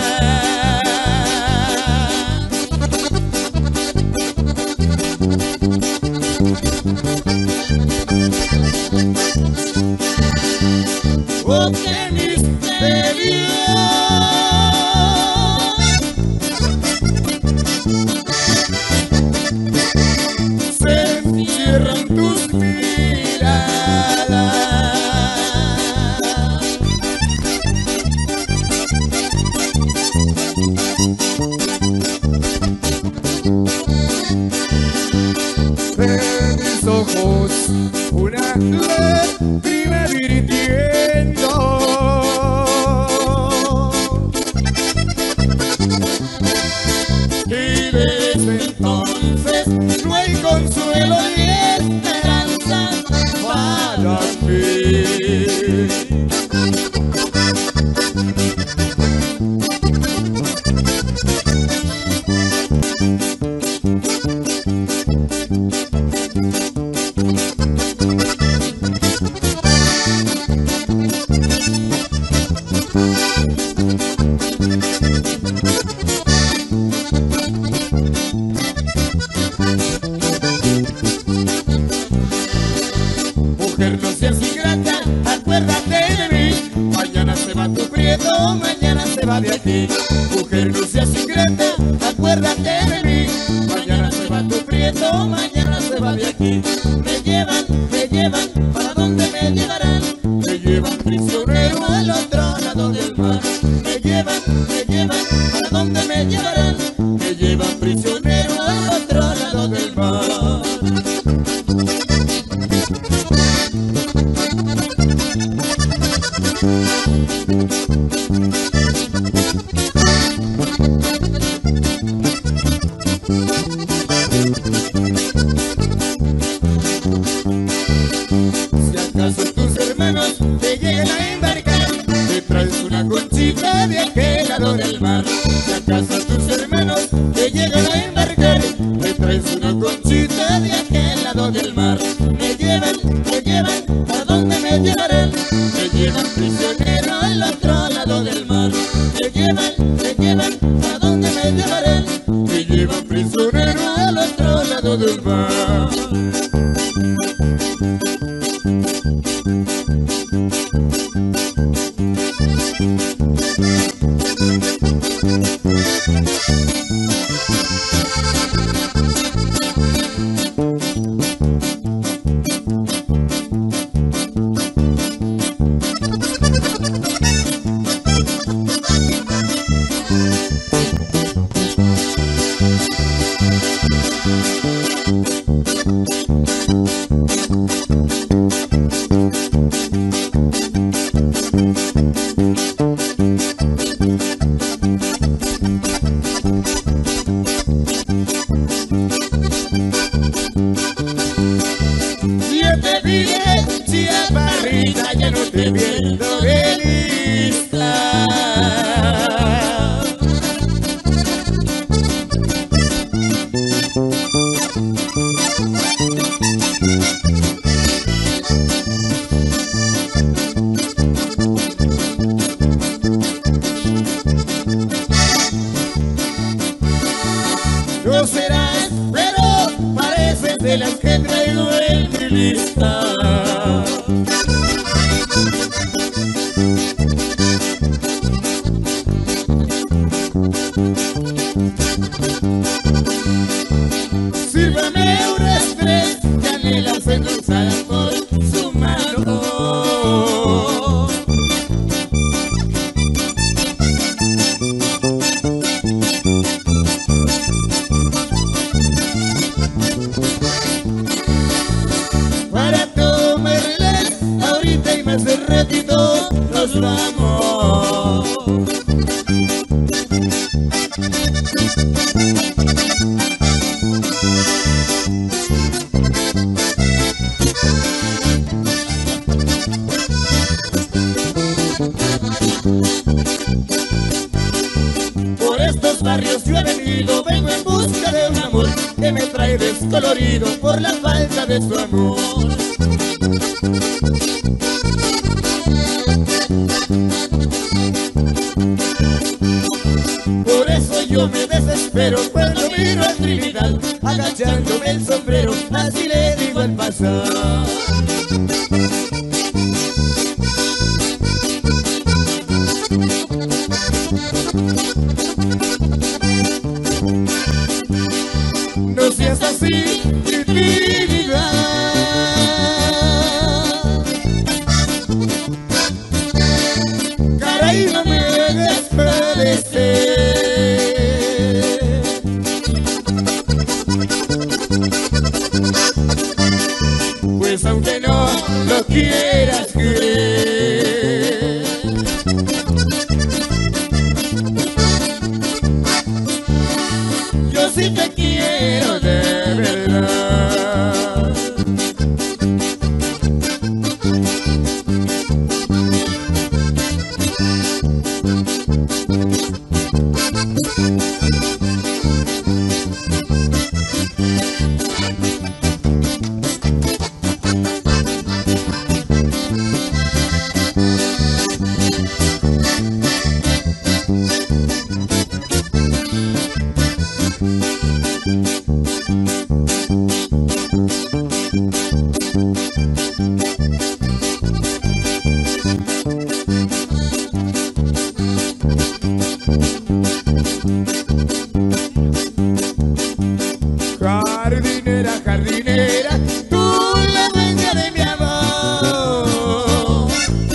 Oh, qué misterio. Se encierran tus miradas. De mis ojos una lágrima virtiendo. Y desde entonces no hay consuelo ni esperanza para mí. Mujer, no seas ingrata, acuérdate de mí. Mañana se va tu prieto, mañana se va de aquí. Mujer, no seas ingrata, acuérdate de mí. Mañana se va tu prieto, mañana se va de aquí. Me llevan, ¿para dónde me llevarán? Me llevan prisionero al otro lado del mar. Me llevan, ¿para dónde me llevarán? Me llevan prisionero al otro lado del mar. Si acaso tus hermanos te llegan a embarcar, te traes una conchita de aquel lado del mar. Si acaso tus hermanos te llegan a embarcar, te traes una conchita de aquel lado del mar. Me llevan, ¿a dónde me llevarán? Me llevan prisionero del mar. Yo te dije, chaparrita, ya no te pierdo de vista. No serás, pero pareces de las que traigo en mi lista. Sírvame un estrés, canelas endulzadas por su mano. Para tomarlas ahorita y más de ratito nos vamos. Por estos barrios yo he venido, vengo en busca de un amor que me trae descolorido por la falta de su amor. Por eso yo me desespero cuando miro a Trinidad, agachándome el sombrero, así le digo al pasar. No seas así, Trinidad. Caray, no me hagas padecer. Pues aunque no lo quieras creer, yo sí te quiero de verdad. Jardinera, jardinera, tú la dueña de mi amor.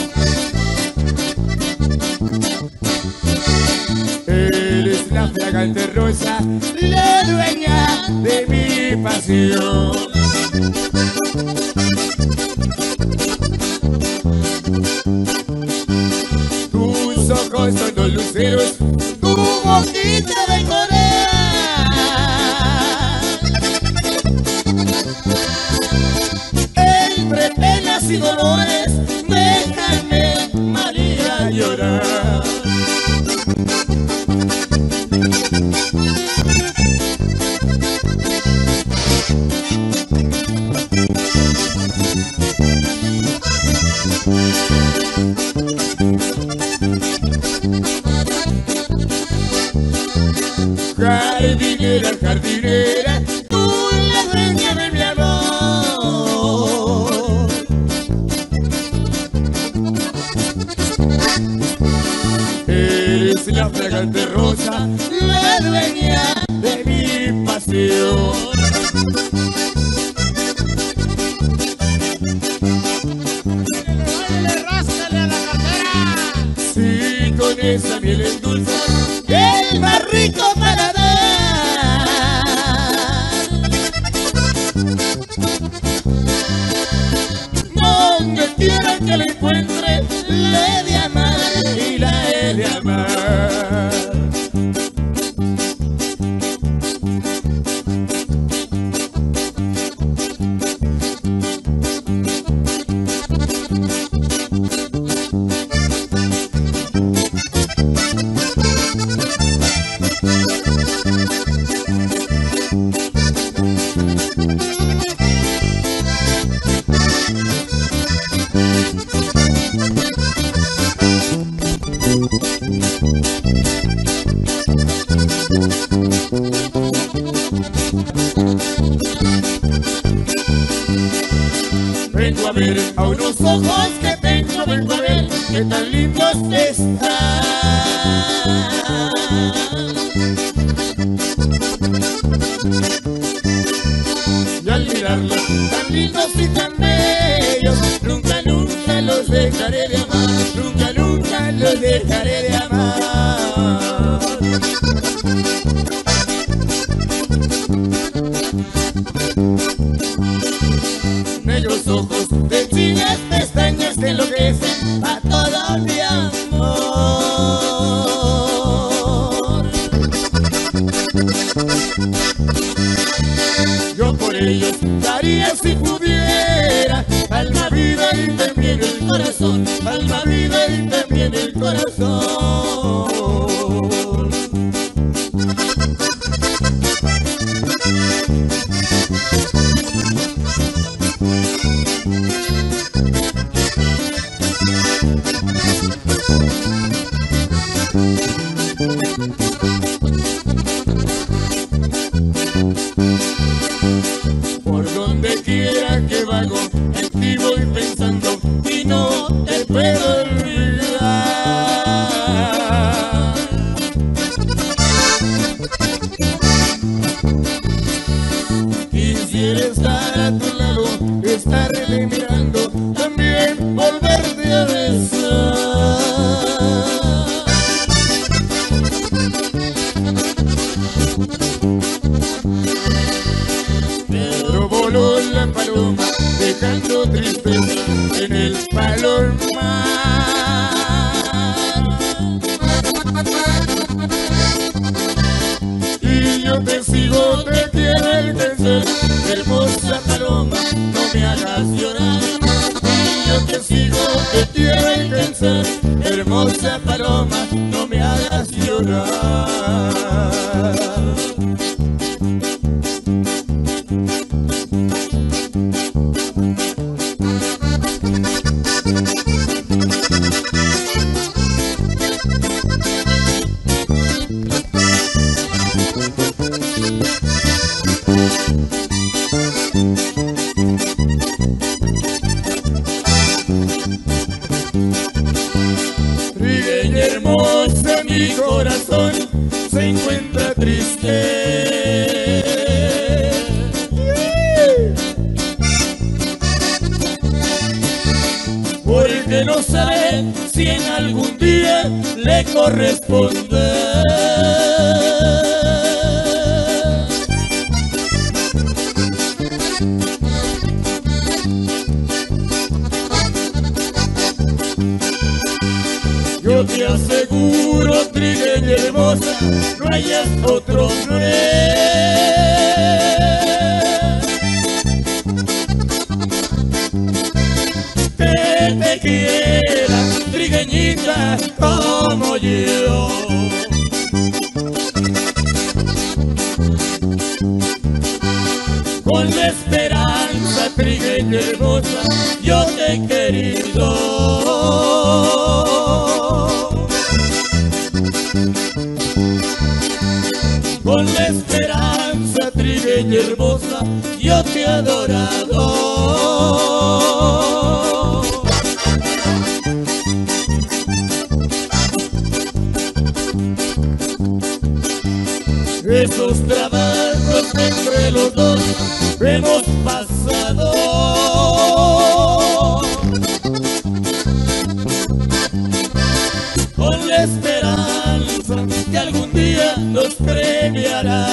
Eres la fragante rosa, la dueña de mi pasión. Tus ojos son dos luceros, tu boquita de coral. Entre penas y dolores, déjame, María, llorar. Jardinera, jardinera, tú la dueña la fragante rosa, la dueña de mi pasión. Sí, con esa miel es dulce, el más rico para dar. Donde quiera que la encuentre, la he de amar y la he de amar. Vengo a ver a unos ojos que tengo, vengo a ver qué tan lindos están. Y al mirarlos tan lindos y tan bellos, nunca, nunca los dejaré de amar, nunca, nunca los dejaré de amar. Bellos ojos de chinas pestañas que enloquecen a todo mi amor. Yo por ellos daría si pudiera alma, vida y también el corazón, alma, vida y también el corazón. Por donde quiera que vago, activo y pensando, y no te puedo olvidar. Quisiera estar a tu lado, estarte mirando, también volverte a besar. Pero voló la paloma, dejando tristeza en el palomar. Y yo te sigo, te quiero alcanzar, hermosa paloma, no me hagas llorar. Y yo te sigo, te quiero alcanzar, hermosa paloma, no me hagas llorar. Trigueña hermosa, mi corazón se encuentra triste. Porque no sabe si en algún día le corresponde. Yo te aseguro, trigueña hermosa, no hayas otro hombre. Que te quiera, trigueñita, como yo. Con la esperanza, trigueña hermosa, yo te he querido. Con la esperanza, trigueña hermosa, yo te he adorado. los dos hemos pasado. Con la esperanza que algún día nos premiará.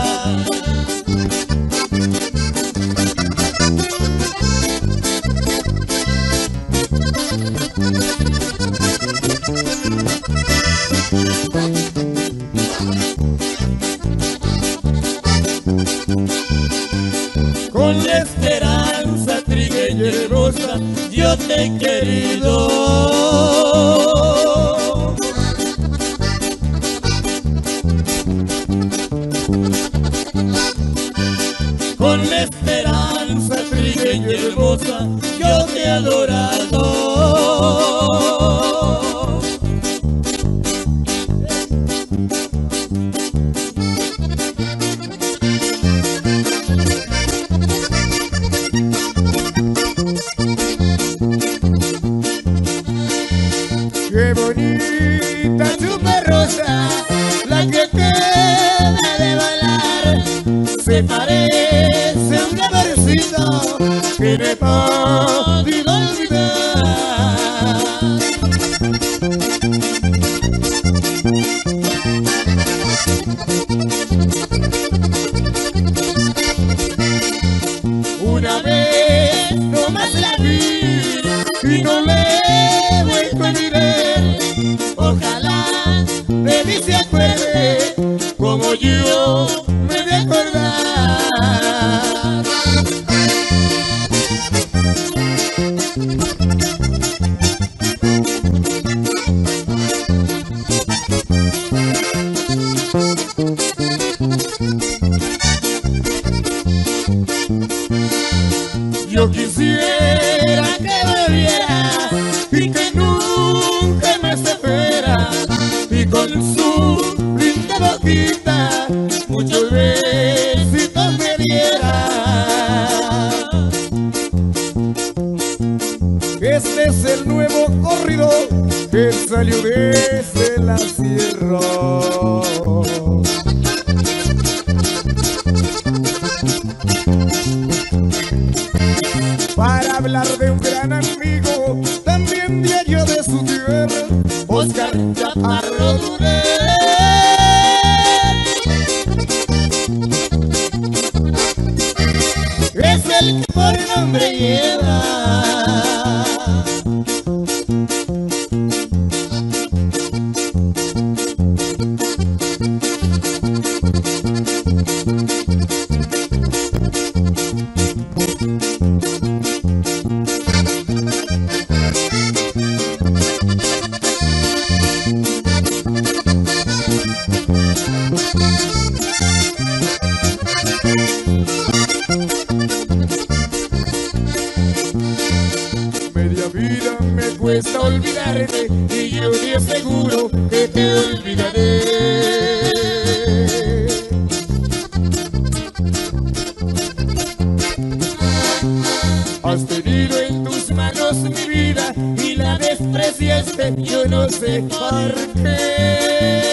Con la esperanza trigueña y hermosa yo te he querido. Con la esperanza trigueña y hermosa yo te he adorado. Qué bonita super rosa, la que acaba de bailar, se parece a un amorcito que no he podido olvidar. Una vez nomás la vi y no le he vuelto a mirar. Ojalá de mí se acuerde como yo me de acordar. Yo quisiera que volviera y que nunca me separa, y con su linda boquita muchos besitos me diera. Este es el nuevo corrido que salió desde la sierra. Para hablar de un gran amigo, también de allá de su tierra, Oscar Chaparro Durán. Es el que por nombre lleva. Media vida me cuesta olvidarte y yo te aseguro que te olvidaré. Has tenido en tus manos mi vida y la despreciaste, yo no sé por qué.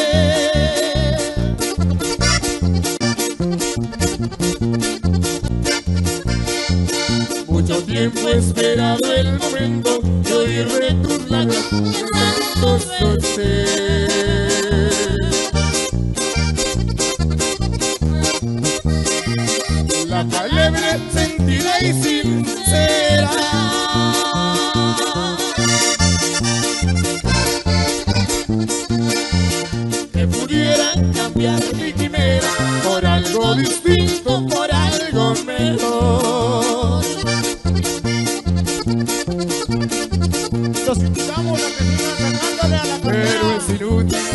Mucho tiempo he esperado el momento de oír de tus labios tanto ser. La palabra sentida y sincera que pudieran cambiar mi quimera por algo distinto, por algo mejor. Los invitamos a que sigan sacándole a la Pero es inútil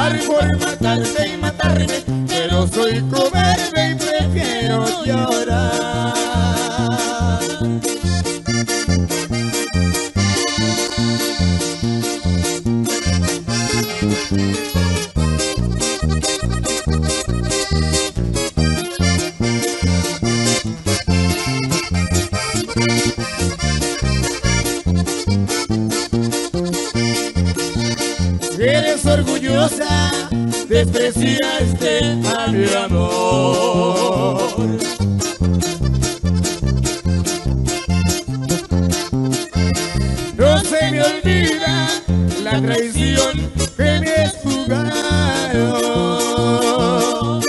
matar por matarte y matarme, pero soy cobarde y prefiero llorar. Eres orgullosa, despreciaste a mi amor. No se me olvida la traición que me has jugado.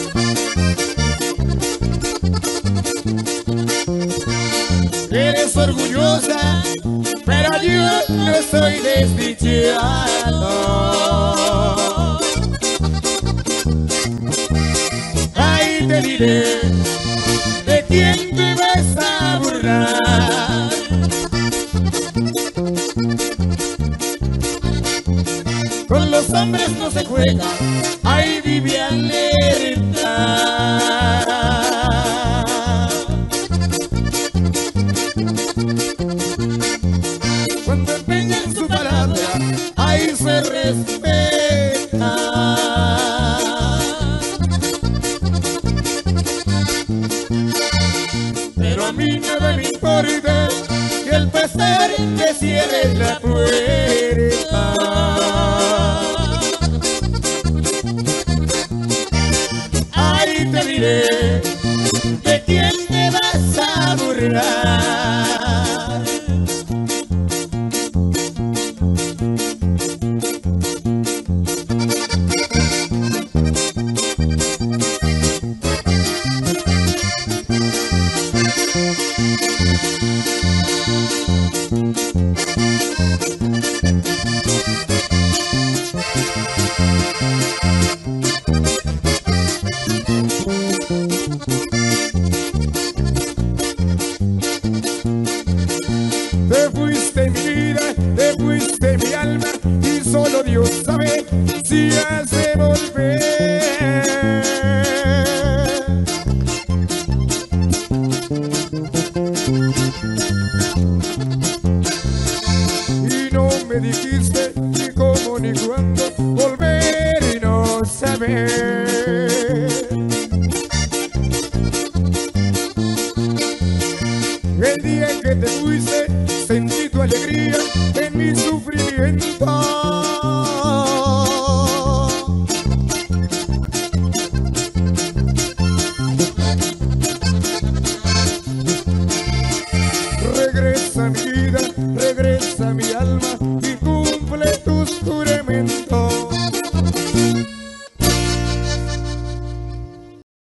Eres orgullosa, pero yo no soy desdichado. Ahí te diré de quién te vas a burlar. Con los hombres no se juega, ahí vive alerta. Cuando empeñan su palabra, ahí se respeta. Pero a mí nada me importa que al pasar te cierres la puerta. Ahí te diré de quién te vas a burlar. Te fuiste mi vida, te fuiste mi alma, y solo Dios sabe si has de volver. Y no me dijiste ni cómo ni cuándo volver y no saber. El día en que te fuiste, sentí tu alegría en mi sufrimiento. Regresa mi vida, regresa mi alma,